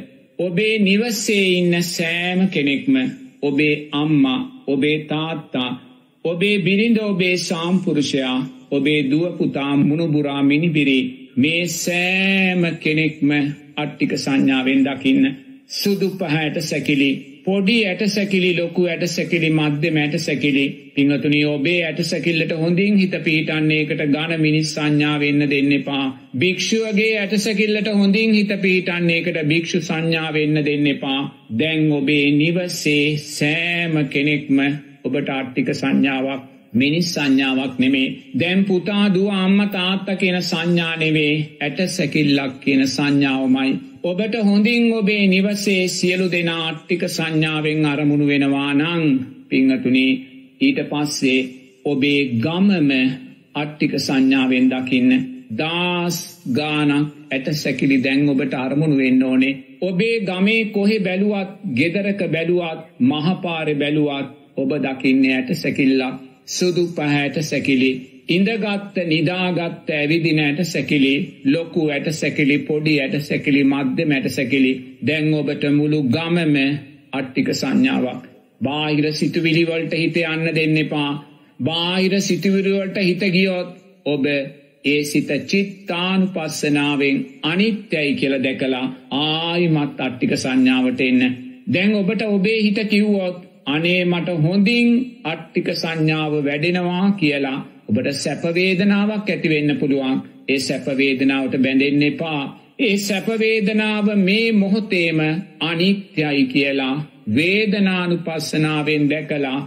ඔබේ නිවසේ ඉන්න සෑම කෙනෙක්ම, ඔබේ අම්මා, ඔබේ තාත්තා, ඔබේ බිරිඳ, ඔබේ සාම්පුරුෂයා, ඔබේ දුව පුතා, මුණුබුරා, මිනිබිරි, මේ සෑම කෙනෙක්ම අට්ටික සංඥාවෙන් දකින්න. සුදු පහ ඇට සැකිලි, පොඩි ඇට සැකිලි, ලොකු ඇට සැකිලි, මධ්‍යම ඇට සැකිලි. පින්වතුනි, ඔබේ ඇට සැකිල්ලට හොඳින් හිත පිහිටන්නේ. ඒකට ඝන මිනිස් සංඥා වෙන්න දෙන්න එපා. භික්ෂුවගේ ඇට සැකිල්ලට හොඳින් හිත පිහිටන්නේ. ඒකට භික්ෂු සංඥා වෙන්න දෙන්න එපා. දැන් ඔබේ නිවසේ සෑම කෙනෙක්ම ඔබට අට්ටික සංඥාවක්, මිනිස් සංඥාවක් නෙමේ. දැන් පුතා, දුව, අම්මා, තාත්තා කියන සංඥා නෙවේ, ඇට සැකිල්ලක් කියන සංඥාවමයි. ඔබට හොඳින් ඔබේ නිවසේ සියලු දෙනා අට්ටික සංඥාවෙන් අරමුණු වෙනවා නම් පින්වතුනි, ඊට පස්සේ ඔබේ ගමම අට්ටික සංඥාවෙන් දකින්න. දාස් ගානක් ඇට සැකිලි දැන් ඔබට අරමුණු වෙන්න ඕනේ. ඔබේ ගමේ කොහෙ බැලුවත්, ගෙදරක බැලුවත්, මහපාරේ බැලුවත් ඔබ දකින්නේ ඇට සැකිල්ලක්. සුදු පහ ඇට සැකිලි, ඉඳගත්ත, නිදාගත්ත, ඇවිදින ඇට සැකිලි, ලොකු ඇට සැකිලි, පොඩි ඇට සැකිලි, මධ්‍යම ඇට සැකිලි. දැන් ඔබට මුළු ගමම අට්ටික සංඥාවක්. බාහිර සිතුවිලි වලට හිත යන්න දෙන්න එපා. බාහිර සිතුවිලි වලට හිත ගියොත් ඔබ ඒ සිත චිත්තානුපස්සනාවෙන් අනිත්‍යයි කියලා දැකලා ආයිමත් අට්ටික සංඥාවට එන්න. දැන් ඔබට ඔබේ හිත කිව්වොත් අනේ මට හොඳින් අට්ටික සංඥාව වැඩෙනවා කියලා ඔබට සැප වේදනාවක් ඇති වෙන්න පුළුවන්. ඒ සැප වේදනාවට බැඳෙන්න එපා. ඒ සැප වේදනාව මේ මොහොතේම අනිත්‍යයි කියලා වේදනානුපස්සනාවෙන් දැකලා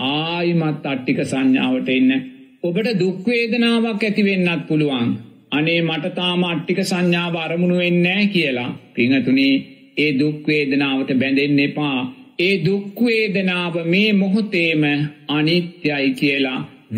ආයිමත් අට්ටික සංඥාවට එන්න. ඔබට දුක් වේදනාවක් ඇති වෙන්නත් පුළුවන්. අනේ මට තාම අට්ටික සංඥාව අරමුණු වෙන්නේ නැහැ කියලා. පින්වතුනි, ඒ දුක් වේදනාවට බැඳෙන්න එපා. ඒ දුක් වේදනාව මේ මොහොතේම අනිත්‍යයි කියලා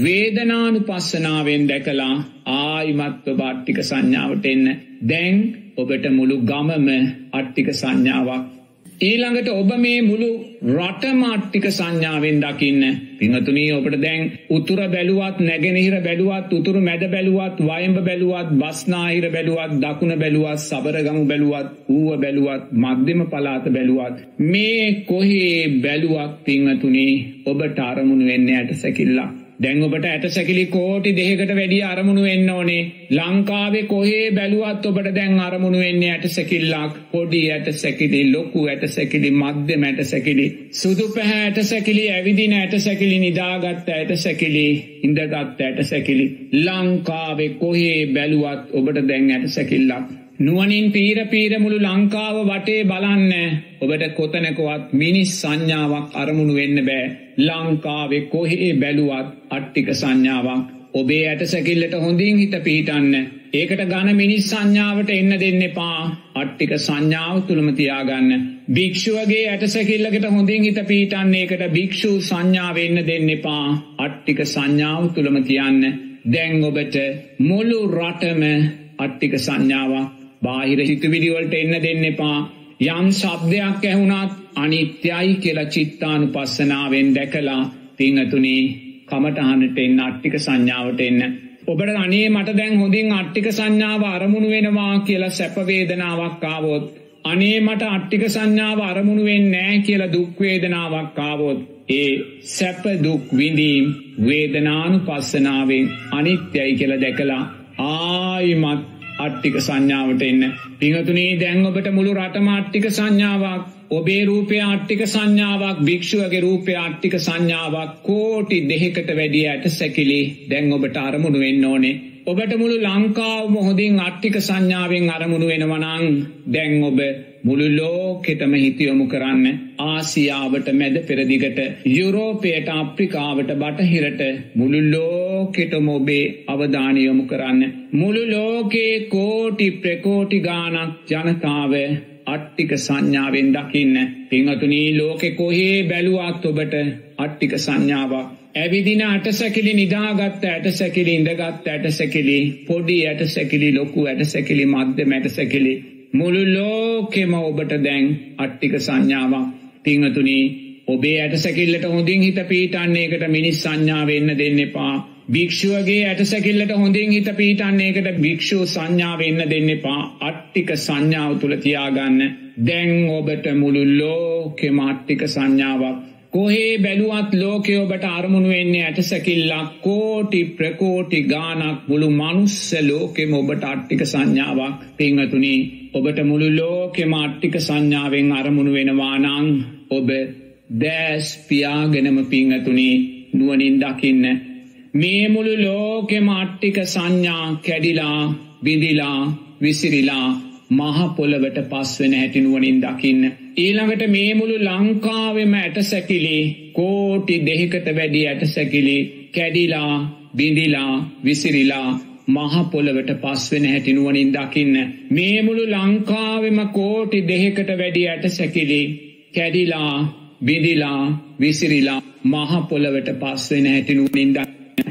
වේදනානුපස්සනාවෙන් දැකලා ආයිමත් ඔබ අට්ටික සංඥාවට එන්න. දැන් ඔබට මුළු ගමම අට්ටික සංඥාවක්. ඊළඟට ඔබ මේ මුළු රටම අට්ටික සංඥාවෙන් දකින්න. පින්වතුනි, ඔබට දැන් උතුර බැලුවත්, නැගෙනහිර බැලුවත්, උතුරු මැද බැලුවත්, වයඹ බැලුවත්, බස්නාහිර බැලුවත්, දකුණ බැලුවත්, සබරගමු බැලුවත්, ඌව බැලුවත්, මධ්‍යම පළාත බැලුවත්, මේ කොහේ බැලුවත් පින්වතුනි, ඔබට අරමුණු වෙන්නේ ඇට සැකිල්ලක්. දැන් ඔබට ඇට සැකිලි කෝටි 2කට වැඩිය අරමුණු වෙන්න ඕනේ. ලංකාවේ කොහේ බැලුවත් ඔබට දැන් අරමුණු වෙන්නේ ඇට සැකිල්ලක්. පොඩි ඇට සැකිලි, ලොකු ඇට සැකිලි, මධ්‍යම ඇට සැකිලි, සුදු පැහැ ඇට සැකිලි, ඇවිදින ඇට සැකිලි, නිදාගත් ඇට සැකිලි, ඉඳගත් ඇට සැකිලි. ලංකාවේ කොහේ බැලුවත් ඔබට දැන් ඇට සැකිල්ලක්. නුවණින් පීර මුළු ලංකාව වටේ බලන්න. ඔබට කොතනකවත් මිනිස් සංඥාවක් අරමුණු වෙන්න බෑ. ලංකාවේ කොහේ බැලුවත් අට්ටික සංඥාවක්. ඔබේ ඇට සැකිල්ලට හොඳින් හිත පිහිටන්න. ඒකට ඝන මිනිස් සංඥාවට එන්න දෙන්න එපා. අට්ටික සංඥාව තුලම තියාගන්න. භික්ෂුවගේ ඇට සැකිල්ලකට හොඳින් හිත පිහිටන්න. ඒකට භික්ෂු සංඥාව එන්න දෙන්න එපා. අට්ටික සංඥාව තුලම තියන්න. දැන් ඔබට මුළු රටම අට්ටික සංඥාවක්. බාහිර හිතවිලි වලට එන්න දෙන්න එපා. යම් ශබ්දයක් ඇහුණත් අනිත්‍යයි කියලා චිත්තානුපස්සනාවෙන් දැකලා පින්වතුනි, කමඨහනට එන්න, අට්ටික සංඥාවට එන්න. ඔබට අනේ මට දැන් හොඳින් අට්ටික සංඥාව අරමුණු වෙනවා කියලා සැප වේදනාවක් ආවොත්, අනේ මට අට්ටික සංඥාව අරමුණු වෙන්නේ නැහැ කියලා දුක් වේදනාවක් ආවොත්, ඒ සැප දුක් විඳීම් වේදනානුපස්සනාවෙන් අනිත්‍යයි කියලා දැකලා ආයිමත් අට්ටික සංඥාවට එන්න. පින්වතුනි, දැන් ඔබට මුළු රටම අට්ටික සංඥාවක්. ඔබේ රූපය අට්ටික සංඥාවක්. භික්ෂුවගේ රූපය අට්ටික සංඥාවක්. කෝටි 2කට වැඩි ඇට සැකිලි දැන් ඔබට අරමුණු වෙන්න ඕනේ. ඔබට මුළු ලංකාවම හොඳින් අට්ටික සංඥාවෙන් අරමුණු වෙනවා නම් දැන් ඔබ මුළු ලෝකෙටම හිත යොමු කරන්න. ආසියාවට, මැද පෙරදිගට, යුරෝපයට, අප්‍රිකාවට, බටහිරට මුළු ලෝකෙටම ඔබේ අවධානය යොමු කරන්න. මුළු ලෝකේ කෝටි ප්‍රකෝටි ගාණක් ජනතාව අට්ටික සංඥාවෙන් දකින්න. පින්වතුනි ලෝකෙ කොහේ බැලුවත් ඔබට අට්ටික සංඥාවක්. ඇවිදින ඇටසැකිලි, නිදාගත්ත ඇටසැකිලි, ඉඳගත් ඇටසැකිලි, පොඩි ඇටසැකිලි, ලොකු ඇටසැකිලි, මධ්‍යම ඇටසැකිලි, මුළු ලෝකෙම ඔබට දැන් අට්ටික සංඥාවක්. පින්වතුනි ඔබේ ඇටසැකිල්ලට හොඳින් හිත පීටන්න, ඒකට මිනිස් සංඥාව වෙන්න දෙන්න එපා. භික්ෂුවගේ ඇටසැකිල්ලට හොඳින් හිත පීටන්න, ඒකට භික්ෂුව සංඥාව වෙන්න දෙන්න එපා. අට්ටික සංඥාව තුල තියාගන්න. දැන් ඔබට මුළු ලෝකෙම අට්ටික සංඥාවක්. කොහේ බැලුවත් ලෝකේ ඔබට අරමුණු වෙන්නේ ඇටසැකිල්ලක්. කෝටි ප්‍රකෝටි ගානක් මුළු මනුස්ස ලෝකෙම ඔබට අට්ටික සංඥාවක්. පින්වතුනි ඔබට මුළු ලෝකෙම අට්ටික සංඥාවෙන් අරමුණු වෙනවා නම් ඔබ දැස් පියාගෙනම පින්වතුනි නුවණින් දකින්න. මේ මුළු ලෝකෙම අට්ටික සංඥා කැඩිලා බිඳිලා විසිරිලා මහ පොළවට පස් වෙන හැටි නුවණින් දකින්න. ඊළඟට මේ මුළු ලංකාවෙම ඇටසැකිලි කෝටි 2කට වැඩි ඇටසැකිලි කැඩිලා බිඳිලා විසිරිලා මහ පොළවට පස් වෙන හැටි නුවණින් දකින්න. මේ මුළු ලංකාවෙම කෝටි 2කට වැඩි ඇටසැකිලි කැඩිලා බිඳිලා විසිරිලා මහ පොළවට පස් වෙන හැටි නුවණින් දකින්න.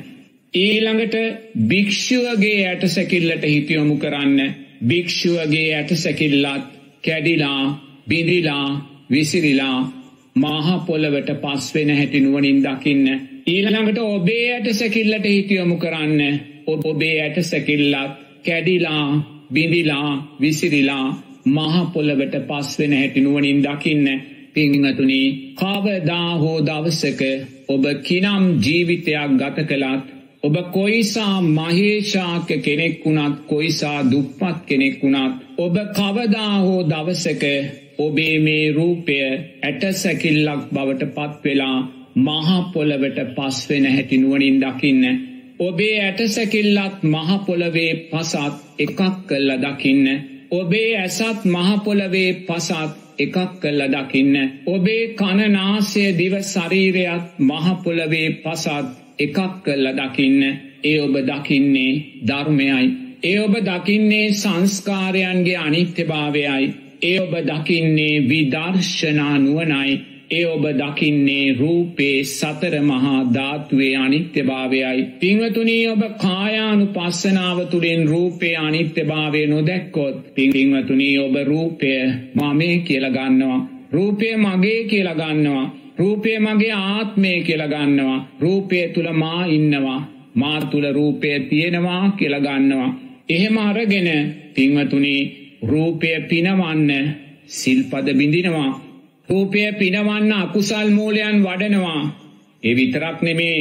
ඊළඟට භික්ෂුවගේ ඇටසැකිල්ලට හිත යොමු කරන්න. භික්ෂුවගේ ඇටසැකිල්ලත් කැඩිලා බිඳිලා විසිරිලා මහ පොළවට පස් වෙන හැටි නුවණින් දකින්න. ඊළඟට ඔබේ ඇටසැකිල්ලට හිත යොමු කරන්න. ඔබේ ඇටසැකිල්ලත් කැඩිලා බිඳිලා විසිරිලා මහ පොළවට පස් වෙන හැටි නුවණින් දකින්න. පින්වතුනි කවදා හෝ දවසක ඔබ කිනම් ජීවිතයක් ගත කළත්, ඔබ කොයිසා මහේශාක කෙනෙක් වුණත්, කොයිසා දුප්පත් කෙනෙක් වුණත්, ඔබ කවදා හෝ දවසක ඔබේ මේ රූපය ඇටසැකිල්ලක් බවට පත් වෙලා මහ පොළවට පස් වෙන හැටි නුවණින් දකින්න. ඔබේ ඇටසැකිල්ලත් මහ පොළවේ පසත් එකක් කළා දකින්න. ඔබේ ඇසත් මහ පොළවේ පසත් එකක් කළා දකින්න. ඔබේ කන නාසය දිව ශරීරයත් මහ පොළවේ පසත් එකක් කළා දකින්න. ඒ ඔබ දකින්නේ ධර්මයයි. ඒ ඔබ දකින්නේ සංස්කාරයන්ගේ අනිත්‍යභාවයයි. ඒ ඔබ දකින්නේ විදර්ශනා නුවණයි. ඒ ඔබ දකින්නේ රූපේ සතර මහා ධාතුවේ අනිත්‍යභාවයයි. පින්වතුනි ඔබ කායානුපස්සනාව තුළින් රූපේ අනිත්‍යභාවය නොදැක්කොත්, පින්වතුනි ඔබ රූපය මමේ කියලා ගන්නවා. රූපය මගේ කියලා ගන්නවා. රූපය මගේ ආත්මය කියලා ගන්නවා. රූපය තුල මා ඉන්නවා. මා තුල රූපය තියෙනවා කියලා ගන්නවා. එහෙම අරගෙන පින්වතුනි රූපය පිනවන්න සිල්පද බිඳිනවා. රූපය පිනවන්න අකුසල් මූලයන් වඩනවා. ඒ විතරක් නෙමේ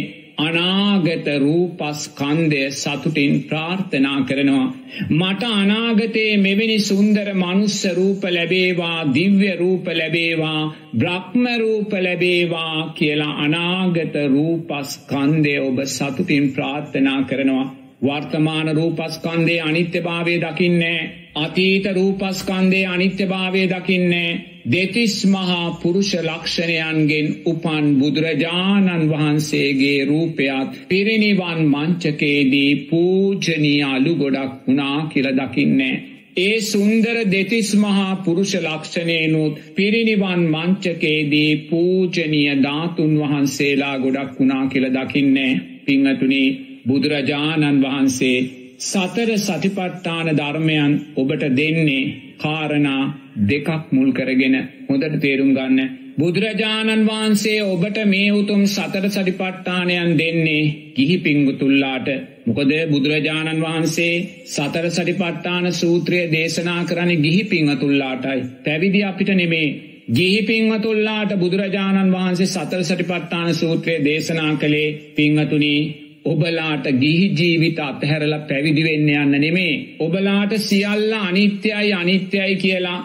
අනාගත රූපස්කන්ධය සතුටින් ප්‍රාර්ථනා කරනවා. මට අනාගතයේ මෙවැනි සුන්දර මනුස්ස රූප ලැබේවා, දිව්‍ය රූප ලැබේවා, බ්‍රහ්ම රූප ලැබේවා කියලා අනාගත රූපස්කන්ධය ඔබ සතුටින් ප්‍රාර්ථනා කරනවා. වර්තමාන රූපස්කන්ධයේ අනිත්‍යභාවය දකින්නේ, අතීත රූපස්කන්ධයේ අනිත්‍යභාවය දකින්නේ. දෙතිස් මහා පුරුෂ ලක්ෂණයන්ගෙන් උපන් බුදුරජාණන් වහන්සේගේ රූපයත් පිරිනිවන් මංචකයේදී පූජනීය අලු ගොඩක් වුණා කියලා දකින්නේ. ඒ සුන්දර දෙතිස් මහා පුරුෂ ලක්ෂණේනොත් පිරිනිවන් මංචකයේදී පූජනීය ධාතුන් වහන්සේලා ගොඩක් වුණා කියලා දකින්නේ. පින්වතුනි බුදුරජාණන් වහන්සේ සතර සතිපට්ඨාන ධර්මයන් ඔබට දෙන්නේ කාරණා දෙකක් මුල් කරගෙන. හොඳට තේරුම් ගන්න. බුදුරජාණන් වහන්සේ ඔබට මේ උතුම් සතර සතිපට්ඨානයන් දෙන්නේ ගිහි පිංගුතුල්ලාට. මොකද බුදුරජාණන් වහන්සේ සතර සතිපට්ඨාන සූත්‍රය දේශනා කරන්නේ ගිහි පිංගුතුල්ලාටයි. පැවිදි අපිට නෙමේ. ගිහි පිංගුතුල්ලාට බුදුරජාණන් වහන්සේ සතර සතිපට්ඨාන සූත්‍රය දේශනා කළේ. පිංගුතුනි ඔබලාට ගිහි ජීවිත අතහැරලා පැවිදි වෙන්න යන්න නෙමේ. ඔබලාට සියල්ල අනිත්‍යයි අනිත්‍යයි කියලා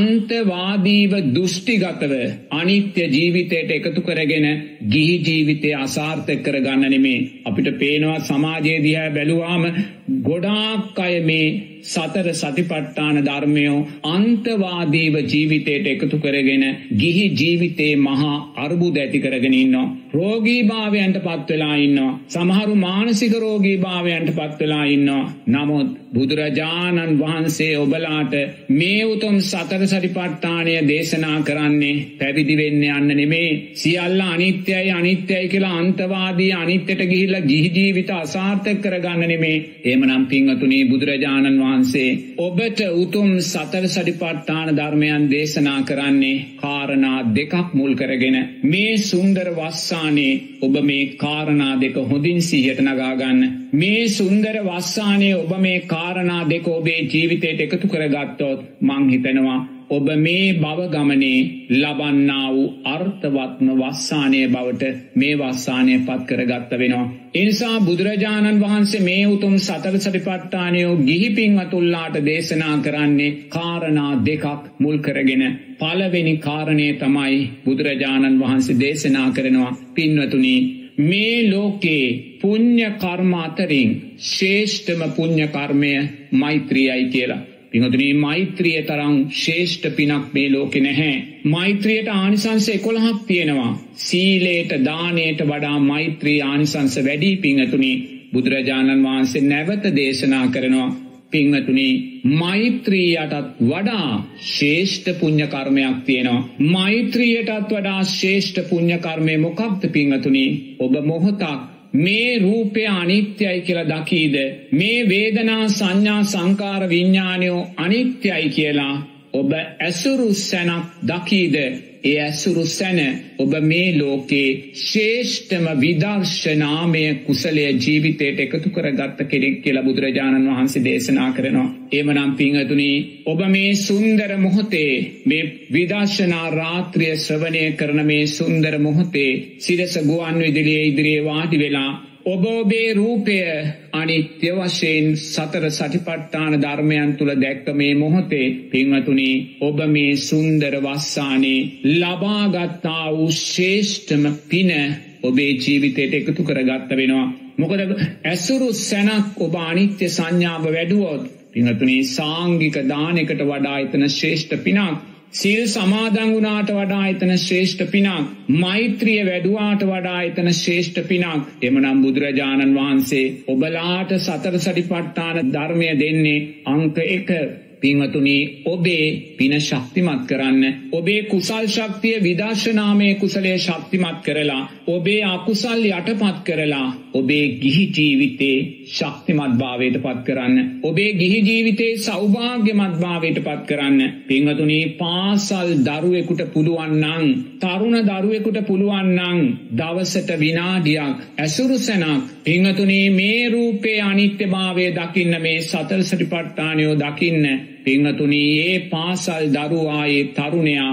අන්තවාදීව දෘෂ්ටිගතව අනිත්‍ය ජීවිතයට එකතු කරගෙන ගිහි ජීවිතය අසාර්ථක කරගන්න නෙමේ. අපිට පේනවා සමාජයේ දිහා බැලුවාම ගොඩාක් අය මේ සතර සතිපට්ඨාන ධර්මයෝ අන්තවාදීව ජීවිතයට එකතු කරගෙන ගිහි ජීවිතේ මහා අර්බුද ඇති කරගෙන ඉන්නවා. රෝගීභාවයන්ට පත් වෙලා ඉන්නවා. සමහරු මානසික රෝගීභාවයන්ට පත් වෙලා ඉන්නවා. නමුත් බුදුරජාණන් වහන්සේ ඔබලාට මේ උතුම් සතර සතර සතිපට්ඨානය දේශනා කරන්නේ පැවිදි වෙන්න යන්න නෙමේ. සියල්ල අනිත්‍යයි අනිත්‍යයි කියලා අන්තවාදී අනිත්‍යට ගිහිල්ලා ගිහි ජීවිත අසාර්ථක කරගන්න නෙමේ. එහෙමනම් පින්වතුනි බුදුරජාණන් වහන්සේ ඔබට උතුම් සතර සතිපට්ඨාන ධර්මයන් දේශනා කරන්නේ කාරණා දෙකක් මුල් කරගෙන. මේ සුන්දර වස්සානේ ඔබ මේ කාරණා දෙක හොඳින් සිහියට නගා ගන්න. මේ සුන්දර වස්සානේ ඔබ මේ කාරණා දෙක ඔබේ ජීවිතයට එකතු කරගත්තොත් මං හිතනවා ඔබ මේ භව ගමනේ ලබන්නා වූ අර්ථවත්ම වස්සානයේ බවට මේ වස්සානය පත් කරගත්ත වෙනවා. ඒ නිසා බුදුරජාණන් වහන්සේ මේ උතුම් සතර සතිපට්ඨානය ගිහි පින්වතුන්ලාට දේශනා කරන්නේ කාරණා දෙකක් මුල් කරගෙන. පළවෙනි කාරණය තමයි බුදුරජාණන් වහන්සේ දේශනා කරනවා පින්වතුනි මේ ලෝකේ පුණ්‍ය කර්ම අතරින් ශ්‍රේෂ්ඨම පුණ්‍ය කර්මය මෛත්‍රියයි කියලා. පින්වතුනි මෛත්‍රිය තරම් ශ්‍රේෂ්ඨ පිනක් මේ ලෝකේ නැහැ. මෛත්‍රියට ආනිසංස 11ක් තියෙනවා. සීලයට දානයට වඩා මෛත්‍රී ආනිසංස වැඩි. පින්වතුනි බුදුරජාණන් වහන්සේ නැවත දේශනා කරනවා පින්වතුනි මෛත්‍රියටත් වඩා ශ්‍රේෂ්ඨ පුණ්‍ය කර්මයක් තියෙනවා. මෛත්‍රියටත් වඩා ශ්‍රේෂ්ඨ පුණ්‍ය කර්මය මොකක්ද පින්වතුනි? ඔබ මොහොතක් මේ රූපය අනිත්‍යයි කියලා දකීද? මේ වේදනා සංඥා සංකාර විඥානයෝ අනිත්‍යයි කියලා ඔබ ඇසුරු සැනක් දකීද? ඒ ඇසුරු සැන ඔබ මේ ලෝකේ ශ්‍රේෂ්ඨම විදර්ශනාමය කුසලයේ ජීවිතයට එකතු කරගත්ත කෙනෙක් කියලා බුදුරජාණන් වහන්සේ දේශනා කරනවා. එමනම් පින්වතුනි ඔබ මේ සුන්දර මොහොතේ මේ විදර්ශනා රාත්‍රිය ශ්‍රවණය කරන මේ සුන්දර මොහොතේ සිරස ගුවන් විදුලියේ ඉදිරියේ වාඩි වෙලා ඔබ ඔබේ රූපය අනිත්‍ය වශයෙන් සතර සතිපට්ඨාන ධර්මයන් තුල දැක්ක මේ මොහොතේ පින්වතුනි ඔබ මේ සුන්දර වස්සානේ ලබාගත්තා වූ ශ්‍රේෂ්ඨම පින ඔබේ ජීවිතයට එකතු කරගත්ත වෙනවා. මොකද ඇසුරු සැනක් ඔබ අනිත්‍ය සංඥාව වැඩුවොත් පින්වතුනි සාංගික දානයකට වඩා ඊතන ශ්‍රේෂ්ඨ පිනක්. සීල් සමාදන් වුණාට වඩා ඊතන ශ්‍රේෂ්ඨ පිනක්. මෛත්‍රිය වැඩුවාට වඩා ඊතන ශ්‍රේෂ්ඨ පිනක්. එමනම් බුදුරජාණන් වහන්සේ ඔබලාට සතර සතිපට්ඨාන ධර්මය දෙන්නේ අංක 1. පින්වතුනි ඔබේ පින ශක්තිමත් කරන්න. ඔබේ කුසල් ශක්තිය විදර්ශනාමය කුසලයේ ශක්තිමත් කරලා ඔබේ අකුසල් යටපත් කරලා ඔබේ ගිහි ජීවිතේ ශක්තිමත් භාවයට පත් කරන්න. ඔබේ ගිහි ජීවිතේ සෞභාග්‍යමත් භාවයට පත් කරන්න. පින්වතුනි පාසල් දරුවෙකුට පුළුවන් නම් තරුණ දරුවෙකුට පුළුවන් නම් දවසට විනාඩියක් ඇසුරු සැනක් පින්වතුනි මේ රූපේ අනිත්‍යභාවය දකින්න මේ සතර සතිපට්ඨානය දකින්න. පින්වතුනි ඒ පාසල් දරුවා ඒ තරුණයා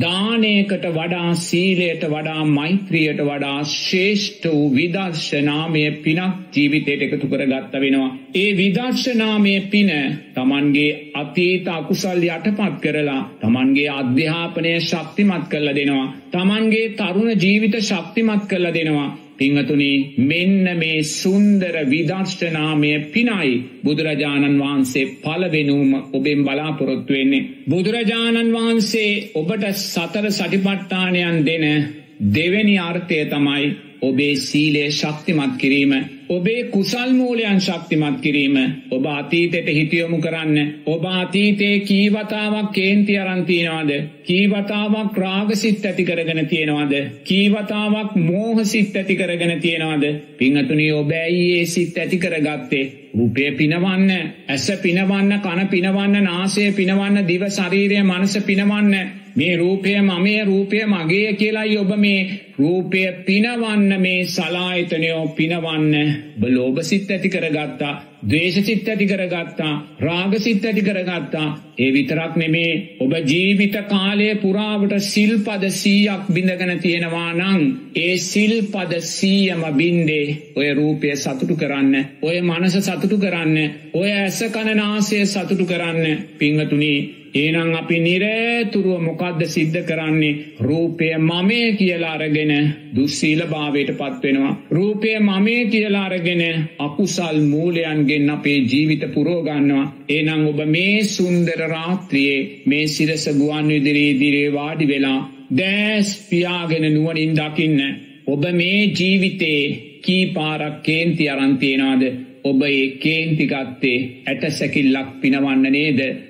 දානයකට වඩා සීලයට වඩා මෛත්‍රියට වඩා ශ්‍රේෂ්ඨ වූ විදර්ශනාමය පිනක් ජීවිතයට එකතු කරගත්ත වෙනවා. ඒ විදර්ශනාමය පින තමන්ගේ අතීත අකුසල් යටපත් කරලා තමන්ගේ අධ්‍යාපනය ශක්තිමත් කරලා දෙනවා. තමන්ගේ තරුණ ජීවිත ශක්තිමත් කරලා දෙනවා. පින්වතුනි මෙන්න මේ සුන්දර විදර්ශනාමය පිනයි බුදුරජාණන් වහන්සේ පළවෙනුම ඔබෙන් බලාපොරොත්තු වෙන්නේ. බුදුරජාණන් වහන්සේ ඔබට සතර සතිපට්ඨානයන් දෙන දෙවෙනි අර්ථය තමයි ඔබේ සීලය ශක්තිමත් කිරීම. ඔබේ කුසල් මූලයන් ශක්තිමත් කිරීම. ඔබ අතීතයට හිත යොමු කරන්න. ඔබ අතීතයේ කී වතාවක් කේන්ති අරන් තියනවද? කී වතාවක් රාගසිත ඇති කරගෙන තියනවද? කී වතාවක් මෝහසිත ඇති කරගෙන තියනවද? පින්වතුනි ඔබ ඇයි ඒ සිත් ඇති කරගත්තේ? රූපය පිනවන්න, ඇස පිනවන්න, කන පිනවන්න, නාසය පිනවන්න, දිව ශරීරය මනස පිනවන්න. මේ රූපය මමයේ රූපය මගේ කියලායි ඔබ මේ රූපය පිනවන්න මේ සලායතනය පිනවන්න. ඔබ ලෝභ සිත් ඇති කරගත්තා, ද්වේෂ සිත් ඇති කරගත්තා, රාග සිත් ඇති කරගත්තා. ඒ විතරක් නෙමේ ඔබ ජීවිත කාලය පුරාවට සිල්පද 100ක් බිඳගෙන තියෙනවා නම් ඒ සිල්පද 100ම බින්දේ ඔය රූපය සතුටු කරන්න, ඔය මනස සතුටු කරන්න, ඔය ඇස කන නාසය සතුටු කරන්න. පින්වතුනි එහෙනම් අපි නිරතුරුව මොකද්ද සිද්ධ කරන්නේ? රූපය මමේ කියලා අරගෙන දුස්සීල භාවයට පත් වෙනවා. රූපය මමේ කියලා අරගෙන අකුසල් මූලයන්ගෙන් අපේ ජීවිත පුරව ගන්නවා. එහෙනම් ඔබ මේ සුන්දර රාත්‍රියේ මේ සිරස ගුවන් විදුලියේ වාඩි වෙලා දැස් පියාගෙන නුවණින් දකින්න. ඔබ මේ ජීවිතේ කී පාරක් කේන්ති අරන් තියනවද? ඔබ ඒ කේන්ති ගත්තේ ඇට සැකිල්ලක් පිනවන්න නේද?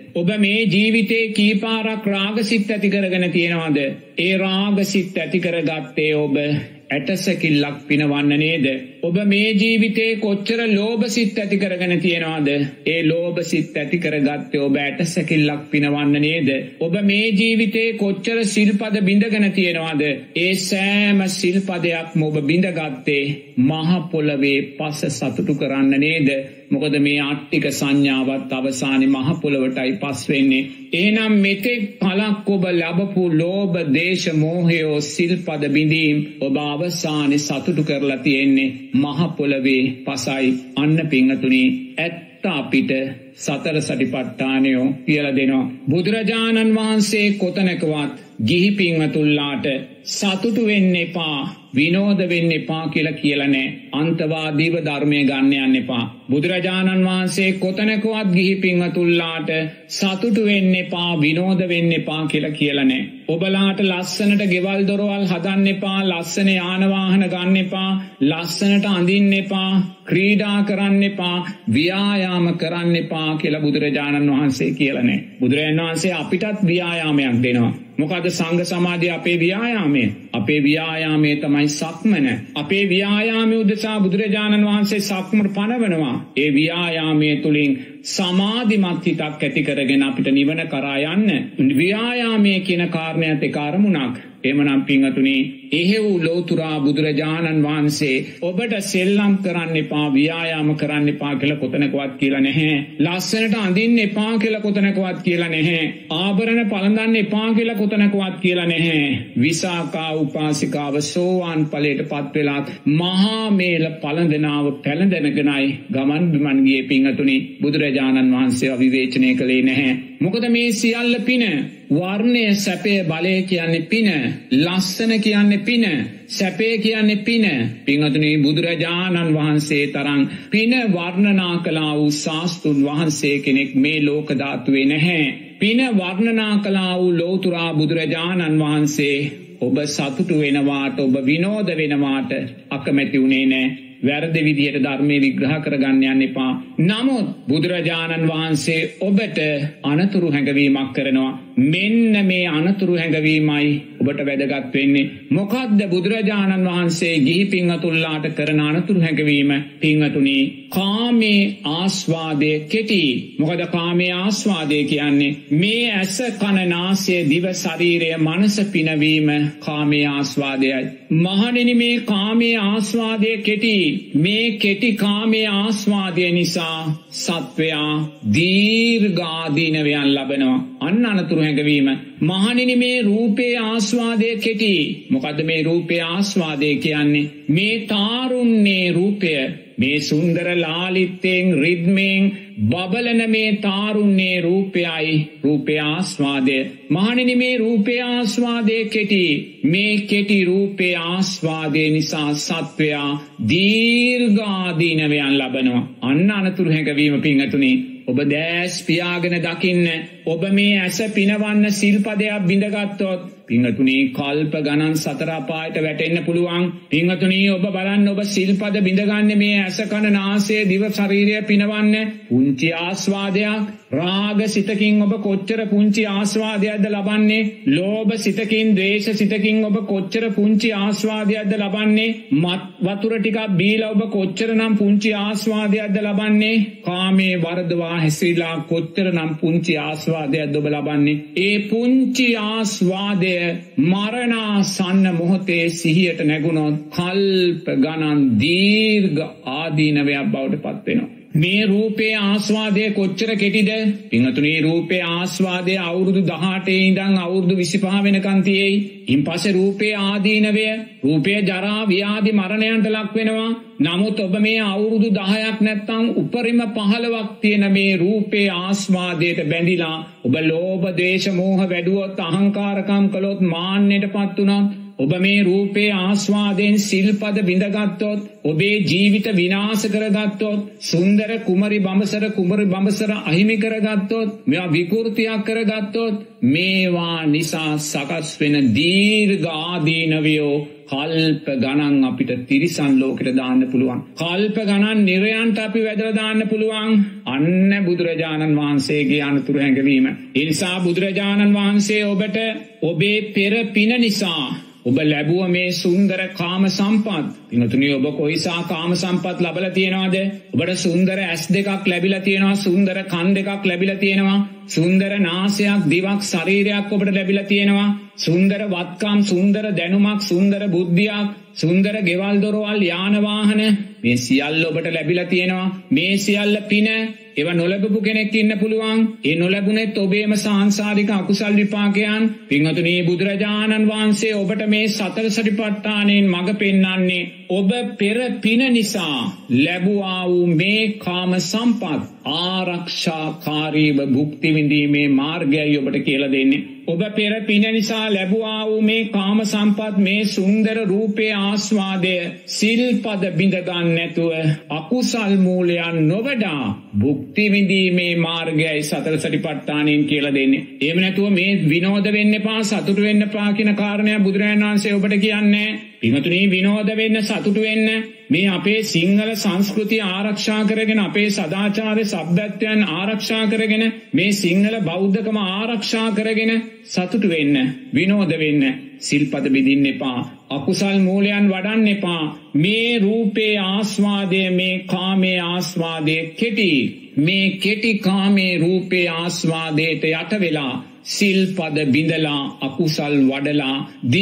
ඔබ මේ ජීවිතේ කීපාරක් රාගසිත ඇති කරගෙන තියෙනවද? ඒ රාගසිත ඇති කරගත්තේ ඔබ ඇටසැකිල්ලක් පිනවන්න නේද? ඔබ මේ ජීවිතේ කොච්චර ලෝභසිත ඇති කරගෙන තියෙනවද? ඒ ලෝභසිත ඇති කරගත්තේ ඔබ ඇටසැකිල්ලක් පිනවන්න නේද? ඔබ මේ ජීවිතේ කොච්චර සිල්පද බිඳගෙන තියෙනවද? ඒ සෑම සිල්පදයක්ම ඔබ බිඳගත්තේ මහ පොළවේ පස සතුටු කරන්න නේද? මොකද මේ ආට්ටික සංඥාවත් අවසානයේ මහ පොළවටයි පස් වෙන්නේ. එහෙනම් මෙතෙක් පළක් ඔබ ලැබපු ලෝභ, දේශ, මෝහය සිල්පද බිඳීම් ඔබ අවසානයේ සතුටු කරලා තියෙන්නේ මහ පොළවේ පසයි. අන්න පිංගතුනි, ඇත්ත අපිට සතර සටිපට්ඨානය කියලා දෙනවා. බුදුරජාණන් වහන්සේ කොතනකවත් ගිහි පිංවතුල්ලාට සතුටු වෙන්න එපා, විනෝද වෙන්න එපා කියලා නැහැ. අන්තවාදීව ධර්මය ගන්න යන්න එපා. බුදුරජාණන් වහන්සේ කොතනකවත් ගිහි පිංවතුල්ලාට සතුටු වෙන්න එපා, විනෝද වෙන්න එපා කියලා නැහැ. ඔබලාට ලස්සනට ගෙවල් දොරවල් හදන්න එපා, ලස්සන යාන වාහන ගන්න එපා, ලස්සනට අඳින්න එපා, ක්‍රීඩා කරන්න එපා, ව්‍යායාම කරන්න එපා කියලා බුදුරජාණන් වහන්සේ කියලා නැහැ. බුදුරජාණන් වහන්සේ අපිටත් ව්‍යායාමයක් දෙනවා. මොකද සංඝ සමාධිය අපේ ව්‍යායාමය. අපේ ව්‍යායාමය තමයි සක්මන. අපේ ව්‍යායාමය උදෙසා බුදුරජාණන් වහන්සේ සක්මන පනවනවා. ඒ ව්‍යායාමය තුලින් සමාධිමත් හිතක් ඇති කරගෙන අපිට නිවන කරා යන්න ව්‍යායාමය කියන කාරණයත් ඒ කාර්මුණක්. එමනම් පිංගතුනි, එහෙව් ලෝතුරා බුදුරජාණන් වහන්සේ ඔබට සෙල්ලම් කරන්න එපා, ව්‍යායාම කරන්න එපා කියලා කොතනකවත් කියලා නැහැ. ලස්සනට අඳින්න එපා කියලා කොතනකවත් කියලා නැහැ. ආභරණ පළඳන්න එපා කියලා කොතනකවත් කියලා නැහැ. විසාකා උපාසිකාව සෝවාන් ඵලයට පත් වෙලා මහා මේල පළඳනාව පැළඳනගෙනයි ගමන් බිමන් ගියේ පිංගතුනි. බුදුරජාණන් වහන්සේ අවිවේචනය කළේ නැහැ. මොකද මේ සියල්ල පින. වර්ණය, සැපය, බලය කියන්නේ පින. ලස්සන කියන්නේ පින. සැපේ කියන්නේ පින. පින්වතුනි, බුදුරජාණන් වහන්සේ තරම් පින වර්ණනා කළා වූ ශාස්ත්‍රුන් වහන්සේ කෙනෙක් මේ ලෝක ධාතුවේ නැහැ. පින වර්ණනා කළා වූ ලෝතුරා බුදුරජාණන් වහන්සේ ඔබ සතුටු වෙනවාට, ඔබ විනෝද වෙනවාට අකමැති උනේ නැහැ. වැරදි විදියට ධර්මයේ විග්‍රහ කරගන්න යන්න එපා. නමුත් බුදුරජාණන් වහන්සේ ඔබට අනතුරු හැඟවීමක් කරනවා. මෙන්න මේ අනතුරු හැඟවීමයි ඔබට වැදගත් වෙන්නේ. මොකද්ද බුදුරජාණන් වහන්සේ ගිහි පින්වතුන්ලාට කරන අනතුරු හැඟවීම? පින්වතුනි, කාමේ ආස්වාදයේ කෙටි. මොකද කාමේ ආස්වාදය කියන්නේ මේ ඇස, කන, නාසය, දිව, ශරීරය, මනස පිනවීම කාමේ ආස්වාදයයි. මහණෙනි, මේ කාමේ ආස්වාදයේ කෙටි. මේ කෙටි කාමයේ ආස්වාදය නිසා සත්වයා දීර්ඝාදීනවයන් ලබනවා. අන්න අනතුරු හැඟවීම. මහණෙනි, මේ රූපේ ආස්වාදය කෙටි. මොකද්ද මේ රූපේ ආස්වාදය කියන්නේ? මේ තාරුණ්‍යේ රූපය, මේ සුන්දර ලාලිත්‍යයෙන් රිද්මෙන් බබලන මේ තාරුණ්‍යේ රූපයයි රූපේ ආස්වාදය. මහණෙනි, මේ රූපේ ආස්වාදය කෙටි. මේ කෙටි රූපේ ආස්වාදය නිසා සත්වයා දීර්ඝාදීනවයන් ලබනවා. අන්න අනතුරු හැඟවීම පිංගතුනි. ඔබ දැස් පියාගෙන දකින්න. ඔබ මේ ඇස පිනවන්න සිල්පදයක් බිඳගත්තොත් පිංගතුනි, කල්ප ගණන් සතර අපායට වැටෙන්න පුළුවන්. පිංගතුනි, ඔබ බලන්න, ඔබ සිල්පද බිඳගන්නේ මේ ඇස, කන, නාසය, දිව, ශරීරය පිනවන්න පුංචි ආස්වාදයක්. රාග සිතකින් ඔබ කොච්චර පුංචි ආස්වාදයක්ද ලබන්නේ? ලෝභ සිතකින්, ද්වේෂ සිතකින් ඔබ කොච්චර පුංචි ආස්වාදයක්ද ලබන්නේ? මත් වතුර ටිකක් බීලා ඔබ කොච්චරනම් පුංචි ආස්වාදයක්ද ලබන්නේ? කාමේ වර්ධවා හැසිරලා කොච්චරනම් පුංචි ආස්වාදයක්ද ඔබ ලබන්නේ? ඒ පුංචි ආස්වාදය මරණාසන්න මොහොතේ සිහියට නැගුණොත් කල්ප ගණන් දීර්ඝ ආදීනවයක් බවට පත් වෙනවා. මේ රූපේ ආස්වාදය කොච්චර කෙටිද? පින්වතුනි, රූපේ ආස්වාදය අවුරුදු 18 ඉඳන් අවුරුදු 25 වෙනකන් තියෙයි. ඉන්පස්සේ රූපේ ආදීනවය, රූපේ ජරා, ව්‍යාධි, මරණයන්ට ලක් වෙනවා. නමුත් ඔබ මේ අවුරුදු 10ක් නැත්තම් උපරිම 15ක් තියෙන මේ රූපේ ආස්වාදයට බැඳිලා ඔබ ලෝභ, ද්වේෂ, මෝහ වැඩුවොත්, අහංකාරකම් කළොත්, මාන්නයටපත් වුණොත්, ඔබ මේ රූපේ ආස්වාදයෙන් සිල්පද බිඳගත්තොත්, ඔබේ ජීවිත විනාශ කරගත්තොත්, සුන්දර කුමරි බඹසර අහිමි කරගත්තොත්, මේවා විකෘතියක් කරගත්තොත්, මේවා නිසා සකස් වෙන දීර්ඝ ආදීනවයෝ කල්ප ගණන් අපිට තිරිසන් ලෝකෙට දාන්න පුළුවන්. කල්ප ගණන් නිරයන්ට අපි වැදලා දාන්න පුළුවන්. අන්න බුදුරජාණන් වහන්සේගේ අනුතුරු හැඟවීම. ඒ නිසා බුදුරජාණන් වහන්සේ ඔබට ඔබේ පෙර පින නිසා ඔබ ලැබුව මේ සුන්දර කාම සම්පත්. පින්වතුනි, ඔබ කොයිසා කාම සම්පත් ලබලා තියෙනවද? ඔබට සුන්දර ඇස් දෙකක් ලැබිලා තියෙනවා, සුන්දර කන් දෙකක් ලැබිලා තියෙනවා, සුන්දර නාසයක්, දිවක්, ශරීරයක් ඔබට ලැබිලා තියෙනවා, සුන්දර වත්කම්, සුන්දර දැනුමක්, සුන්දර බුද්ධියක්, සුන්දර ගෙවල් දොරවල්, යාන වාහන, මේ සියල්ල ඔබට ලැබිලා තියෙනවා. මේ සියල්ල පින. ඒවා නොලැබපු කෙනෙක් ඉන්න පුළුවන්. ඒ නොලැබුණෙත් ඔබේම සාංසාරික අකුසල් විපාකයන්. පින්වතුනි, බුදුරජාණන් වහන්සේ ඔබට මේ සතර සතිපට්ඨානයෙන් මඟ පෙන්වන්නේ ඔබ පෙර පින නිසා ලැබුවා වූ මේ කාම සම්පත් ආරක්ෂාකාරීව භුක්ති විඳීමේ මාර්ගයයි ඔබට කියලා දෙන්නේ. ඔබ පෙර පින නිසා ලැබුවා වූ මේ කාම සම්පත්, මේ සුන්දර රූපේ ආස්වාදය සිල්පද බිඳ ගන්න නැතුව අකුසල් මූලයන් නොවඩා භුක්ති විඳීමේ මාර්ගයයි සතර සතිපට්ඨානයෙන් කියලා දෙන්නේ. එහෙම නැතුව මේ විනෝද වෙන්න එපා, සතුට වෙන්න එපා කියන කාරණය බුදුරජාණන් වහන්සේ ඔබට කියන්නේ. පින්වතුනි, විනෝද වෙන්න, සතුට වෙන්න, මේ අපේ සිංහල සංස්කෘතිය ආරක්ෂා කරගෙන, අපේ සදාචාරය සભ્યත්වයන් ආරක්ෂා කරගෙන, මේ සිංහල බෞද්ධකම ආරක්ෂා කරගෙන සතුට වෙන්න, විනෝද වෙන්න. සිල්පද බිඳින්න එපා, අකුසල් මූලයන් වඩන්න එපා. මේ රූපේ ආස්වාදය, මේ කාමයේ ආස්වාදය කෙටි. මේ කෙටි කාමයේ රූපේ ආස්වාදයට යට වෙලා සිල්පද බිඳලා අකුසල් වඩලා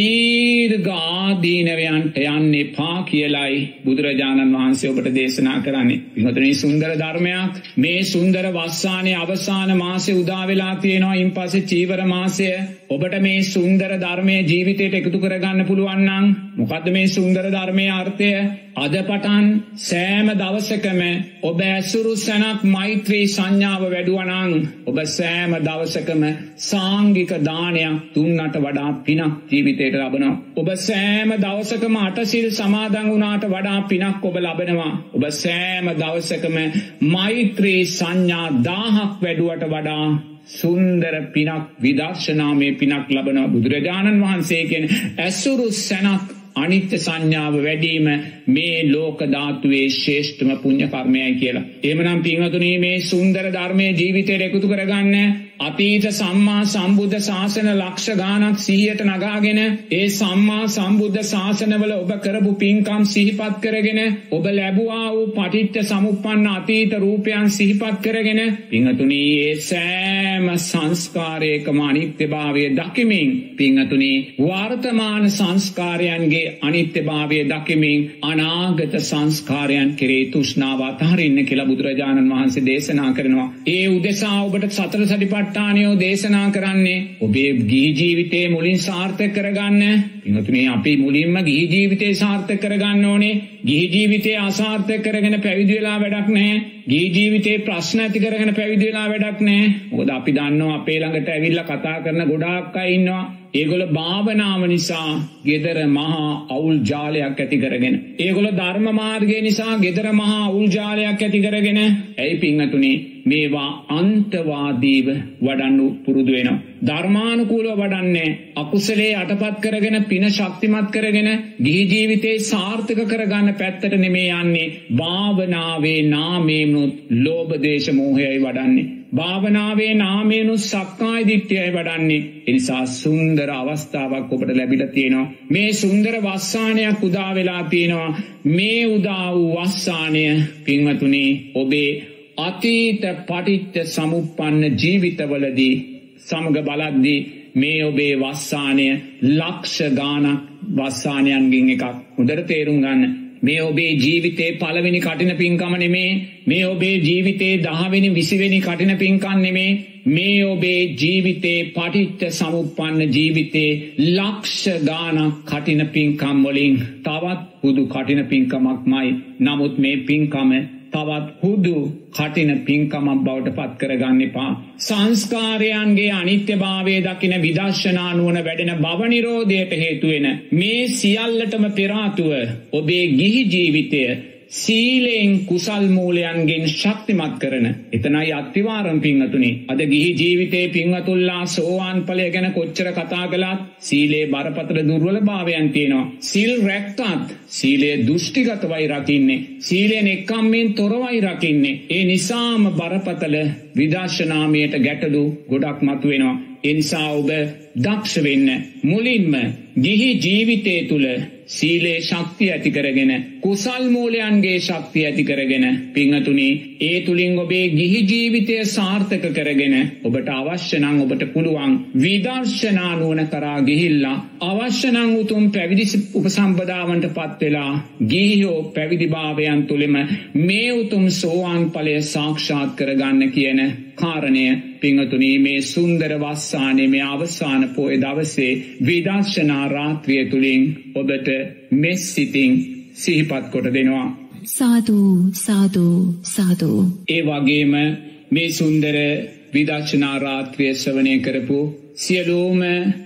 දීර්ඝ ආදීනවයන්ට යන්න එපා කියලයි බුදුරජාණන් වහන්සේ ඔබට දේශනා කරන්නේ. පින්වතුනි, සුන්දර ධර්මයක්. මේ සුන්දර වස්සානයේ අවසාන මාසෙ උදා වෙලා තියෙනවා. ඉන්පස්සේ චීවර මාසය. ඔබට මේ සුන්දර ධර්මයේ ජීවිතයට එකතු කරගන්න පුළුවන් නම් මොකද්ද මේ සුන්දර ධර්මයේ අර්ථය? අද පටන් සෑම දවසකම ඔබ ඇසුරු සැනක් මෛත්‍රී සංඥාව වැඩුවා නම් ඔබ සෑම දවසකම සාංගික දානයක් දුන්නට වඩා පිනක් ජීවිතයට ලබනවා. ඔබ සෑම දවසකම අටසිල් සමාදන් වුණාට වඩා පිනක් ඔබ ලබනවා. ඔබ සෑම දවසකම මෛත්‍රී සංඥා 1000ක් වැඩුවට වඩා සුන්දර පිනක්, විදර්ශනාමය පිනක් ලබනවා. බුදුරජාණන් වහන්සේ කියන්නේ ඇසුරු සැනක් අනිත්‍ය සංඥාව වැඩිම මේ ලෝක ධාතුවේ ශ්‍රේෂ්ඨම පුණ්‍ය කර්මයයි කියලා. එහෙමනම් පින්වතුනි, මේ සුන්දර ධර්මයේ ජීවිතයට එකතු කරගන්න අතීත සම්මා සම්බුද්ධ ශාසන ලක්ෂ ගාණක් 100ට නගාගෙන, ඒ සම්මා සම්බුද්ධ ශාසනවල ඔබ කරපු පින්කම් සිහිපත් කරගෙන, ඔබ ලැබුවා වූ පටිච්ච සමුප්පන්න අතීත රූපයන් සිහිපත් කරගෙන, පින්වතුනි, ඒ සෑම සංස්කාරයකම අනිත්‍යභාවය දකිමින්, පින්වතුනි, වර්තමාන සංස්කාරයන්ගේ අනිත්‍යභාවය දකිමින් අනාගත සංස්කාරයන් කෙරේ තෘෂ්ණාව අතහරින්න කියලා බුදුරජාණන් වහන්සේ දේශනා කරනවා. ඒ උදෙසා ඔබට සතර සතිපට්ඨානය දේශනා කරන්නේ ඔබේ ගිහි ජීවිතේ මුලින් සාර්ථක කරගන්න. පින්වතුනි, අපි මුලින්ම ගිහි ජීවිතේ සාර්ථක කරගන්න ඕනේ. ගිහි ජීවිතේ අසාර්ථක කරගෙන පැවිදි වෙලා වැඩක් නැහැ. ගිහි ජීවිතේ ප්‍රශ්න ඇති කරගෙන පැවිදි වෙලා වැඩක් නැහැ. මොකද අපි දන්නවා අපේ ළඟට ඇවිල්ලා කතා කරන ගොඩාක් අය ඉන්නවා. ඒගොල්ලෝ භාවනාව නිසා gedara මහා අවුල් ජාලයක් ඇති කරගෙන, ඒගොල්ලෝ ධර්ම මාර්ගය නිසා gedara මහා අවුල් ජාලයක් ඇති කරගෙන, ඇයි පින්වතුනි, මේවා අන්තවාදීව වඩන්න පුරුදු වෙනවා. ධර්මානුකූලව වඩන්නේ අකුසලයේ යටපත් කරගෙන, පින ශක්තිමත් කරගෙන, ගිහි ජීවිතේ සාර්ථක කරගන්න පැත්තට නෙමෙයි යන්නේ. භාවනාවේ නාමයෙන්ුත් ලෝභ දේශ මොහයයි වඩන්නේ. භාවනාවේ නාමයෙන්ුත් සක්කාය දිට්ඨියයි වඩන්නේ. ඒ නිසා සුන්දර අවස්ථාවක් ඔබට ලැබිලා තියෙනවා. මේ සුන්දර වස්සානයක් උදා වෙලා තියෙනවා. මේ උදා වූ වස්සානය පින්වතුනි, ඔබේ අතීත පටිච්ච සමුප්පන්න ජීවිතවලදී සමග බලද්දී මේ ඔබේ වස්සානය ලක්ෂ ගාණක් වස්සානයන්ගෙන් එකක්. හොඳට තේරුම් ගන්න. මේ ඔබේ ජීවිතේ පළවෙනි කටින පින්කම නෙමේ. මේ ඔබේ ජීවිතේ 10 වෙනි 20 වෙනි කටින පින්කම් නෙමේ. මේ ඔබේ ජීවිතේ පටිච්ච සමුප්පන්න ජීවිතේ ලක්ෂ ගාණක් කටින පින්කම් වලින් තවත් පුදු කටින පින්කමක්මයි. නමුත් මේ පින්කම තවත් හුදු කටින පින්කමක් බවට පත් කරගන්න එපා. සංස්කාරයන්ගේ අනිත්‍යභාවය දකින විදර්ශනා නුවණ වැඩෙන භව නිරෝධයට හේතු වෙන මේ සියල්ලටම පෙර ආතුව ඔබේ ගිහි ජීවිතය සීලෙන් කුසල් මූලයන්ගෙන් ශක්තිමත් කරන එතනයි අත්තිවාරම් පින්වතුනි. අද ගිහි ජීවිතේ පින්වතුල්ලා සෝවාන් ඵලය ගැන කොච්චර කතා කළත් සීලේ බරපතල දුර්වලභාවයන් තියෙනවා. සීල් රැක්කත් සීලේ දෘෂ්ටිගතවයි රකින්නේ. සීලෙන් එක්කම්මෙන් තොරවයි රකින්නේ. ඒ නිසාම බරපතල විදර්ශනාමයට ගැටලු ගොඩක් මතුවෙනවා. ඒ නිසා ඔබ දක්ෂ වෙන්න. මුලින්ම ගිහි ජීවිතය තුල සීලේ ශක්තිය ඇති කරගෙන කුසල් මූලයන්ගේ ශක්තිය ඇති කරගෙන පින්වතුනි ඒ තුලින් ඔබේ ගිහි ජීවිතය සාර්ථක කරගෙන ඔබට අවශ්‍ය නම් ඔබට පුළුවන් විදර්ශනා නුවණ කරා ගිහිල්ලා අවශ්‍ය නම් උතුම් පැවිදි උපසම්පදාවන්ටපත් වෙලා ගිහියෝ පැවිදි භාවයන් තුලම මේ උතුම් සෝවාන් ඵලය සාක්ෂාත් කරගන්න කියන කාරණය පින්වතුනි මේ සුන්දර වස්සානේ මේ අවසාන පොය දවසේ විදර්ශනා රාත්‍රිය තුලින් ඔබට මෙස් සිතින් සිහිපත් කොට දෙනවා. සාදු සාදු සාදු. ඒ වගේම මේ සුන්දර විදර්ශනා රාත්‍රිය ශ්‍රවණය කරපු සියලුම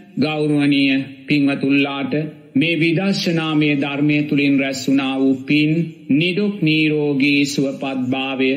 ගෞරවනීය පින්වතුන්ලාට මේ විදර්ශනාමය ධර්මයේ තුලින් රැස් වුණා වූ පින් නිදුක් නිරෝගී සුවපත් භාවය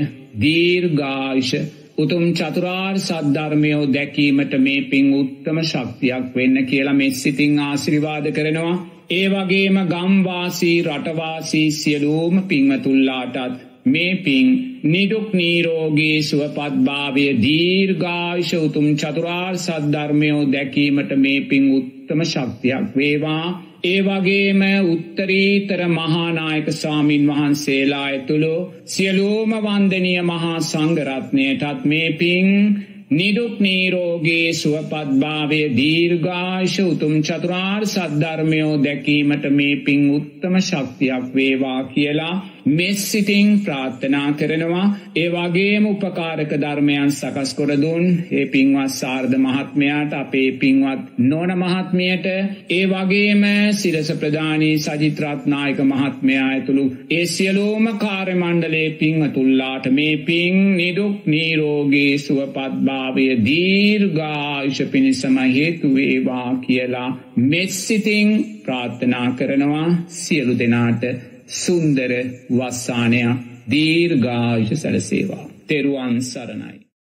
දීර්ඝායුෂ උතුම් චතුරාර්ය සත්‍ය දැකීමට මේ පින් උත්තම ශක්තියක් වෙන්න කියලා මේ සිතින් ආශිර්වාද කරනවා. ඒ වගේම ගම්වාසී රටවාසී සියලුම පින්වතුන්ලාටත් මේ පින් නිදුක් නිරෝගී සුවපත් භාවය දීර්ඝායුෂ උතුම් චතුරාර්ය සත්‍ය දැකීමට මේ පින් උත්තම ශක්තියක් වේවා. ඒ වගේම උත්තරීතර මහානායක ස්වාමින් වහන්සේලා ඇතුළු සියලුම වන්දනීය මහා සංඝ රත්නයටත් මේ පින් නිදුක් නිරෝගී සුවපත් භාවය දීර්ඝායුෂ උතුම් චතුරාර්ය සත්‍ය දැකීමට මේ පින් උත්තම ශක්තියක් වේවා කියලා මෙස් සිතින් ප්‍රාර්ථනා කරනවා. ඒ වගේම උපකාරක ධර්මයන් සකස් කර දුන් ඒ පින්වත් සාරද මහත්මයාට අපේ පින්වත් නෝන මහත්මියට ඒ වගේම සිරස ප්‍රධානී සජිත් රත්නායක මහත්මයා ඇතුළු ඒ සියලුම කාර්ය මණ්ඩලයේ පින්වතුන්ලාට මේ පින් නිදුක් නිරෝගී සුවපත් භාවය දීර්ඝායුෂ පිණිසම හේතු වේවා කියලා මෙස් සිතින් ප්‍රාර්ථනා කරනවා. සියලු දෙනාට සුන්දර වස්සානය දීර්ඝායුෂ සැලසේවා. තෙරුවන් සරණයි.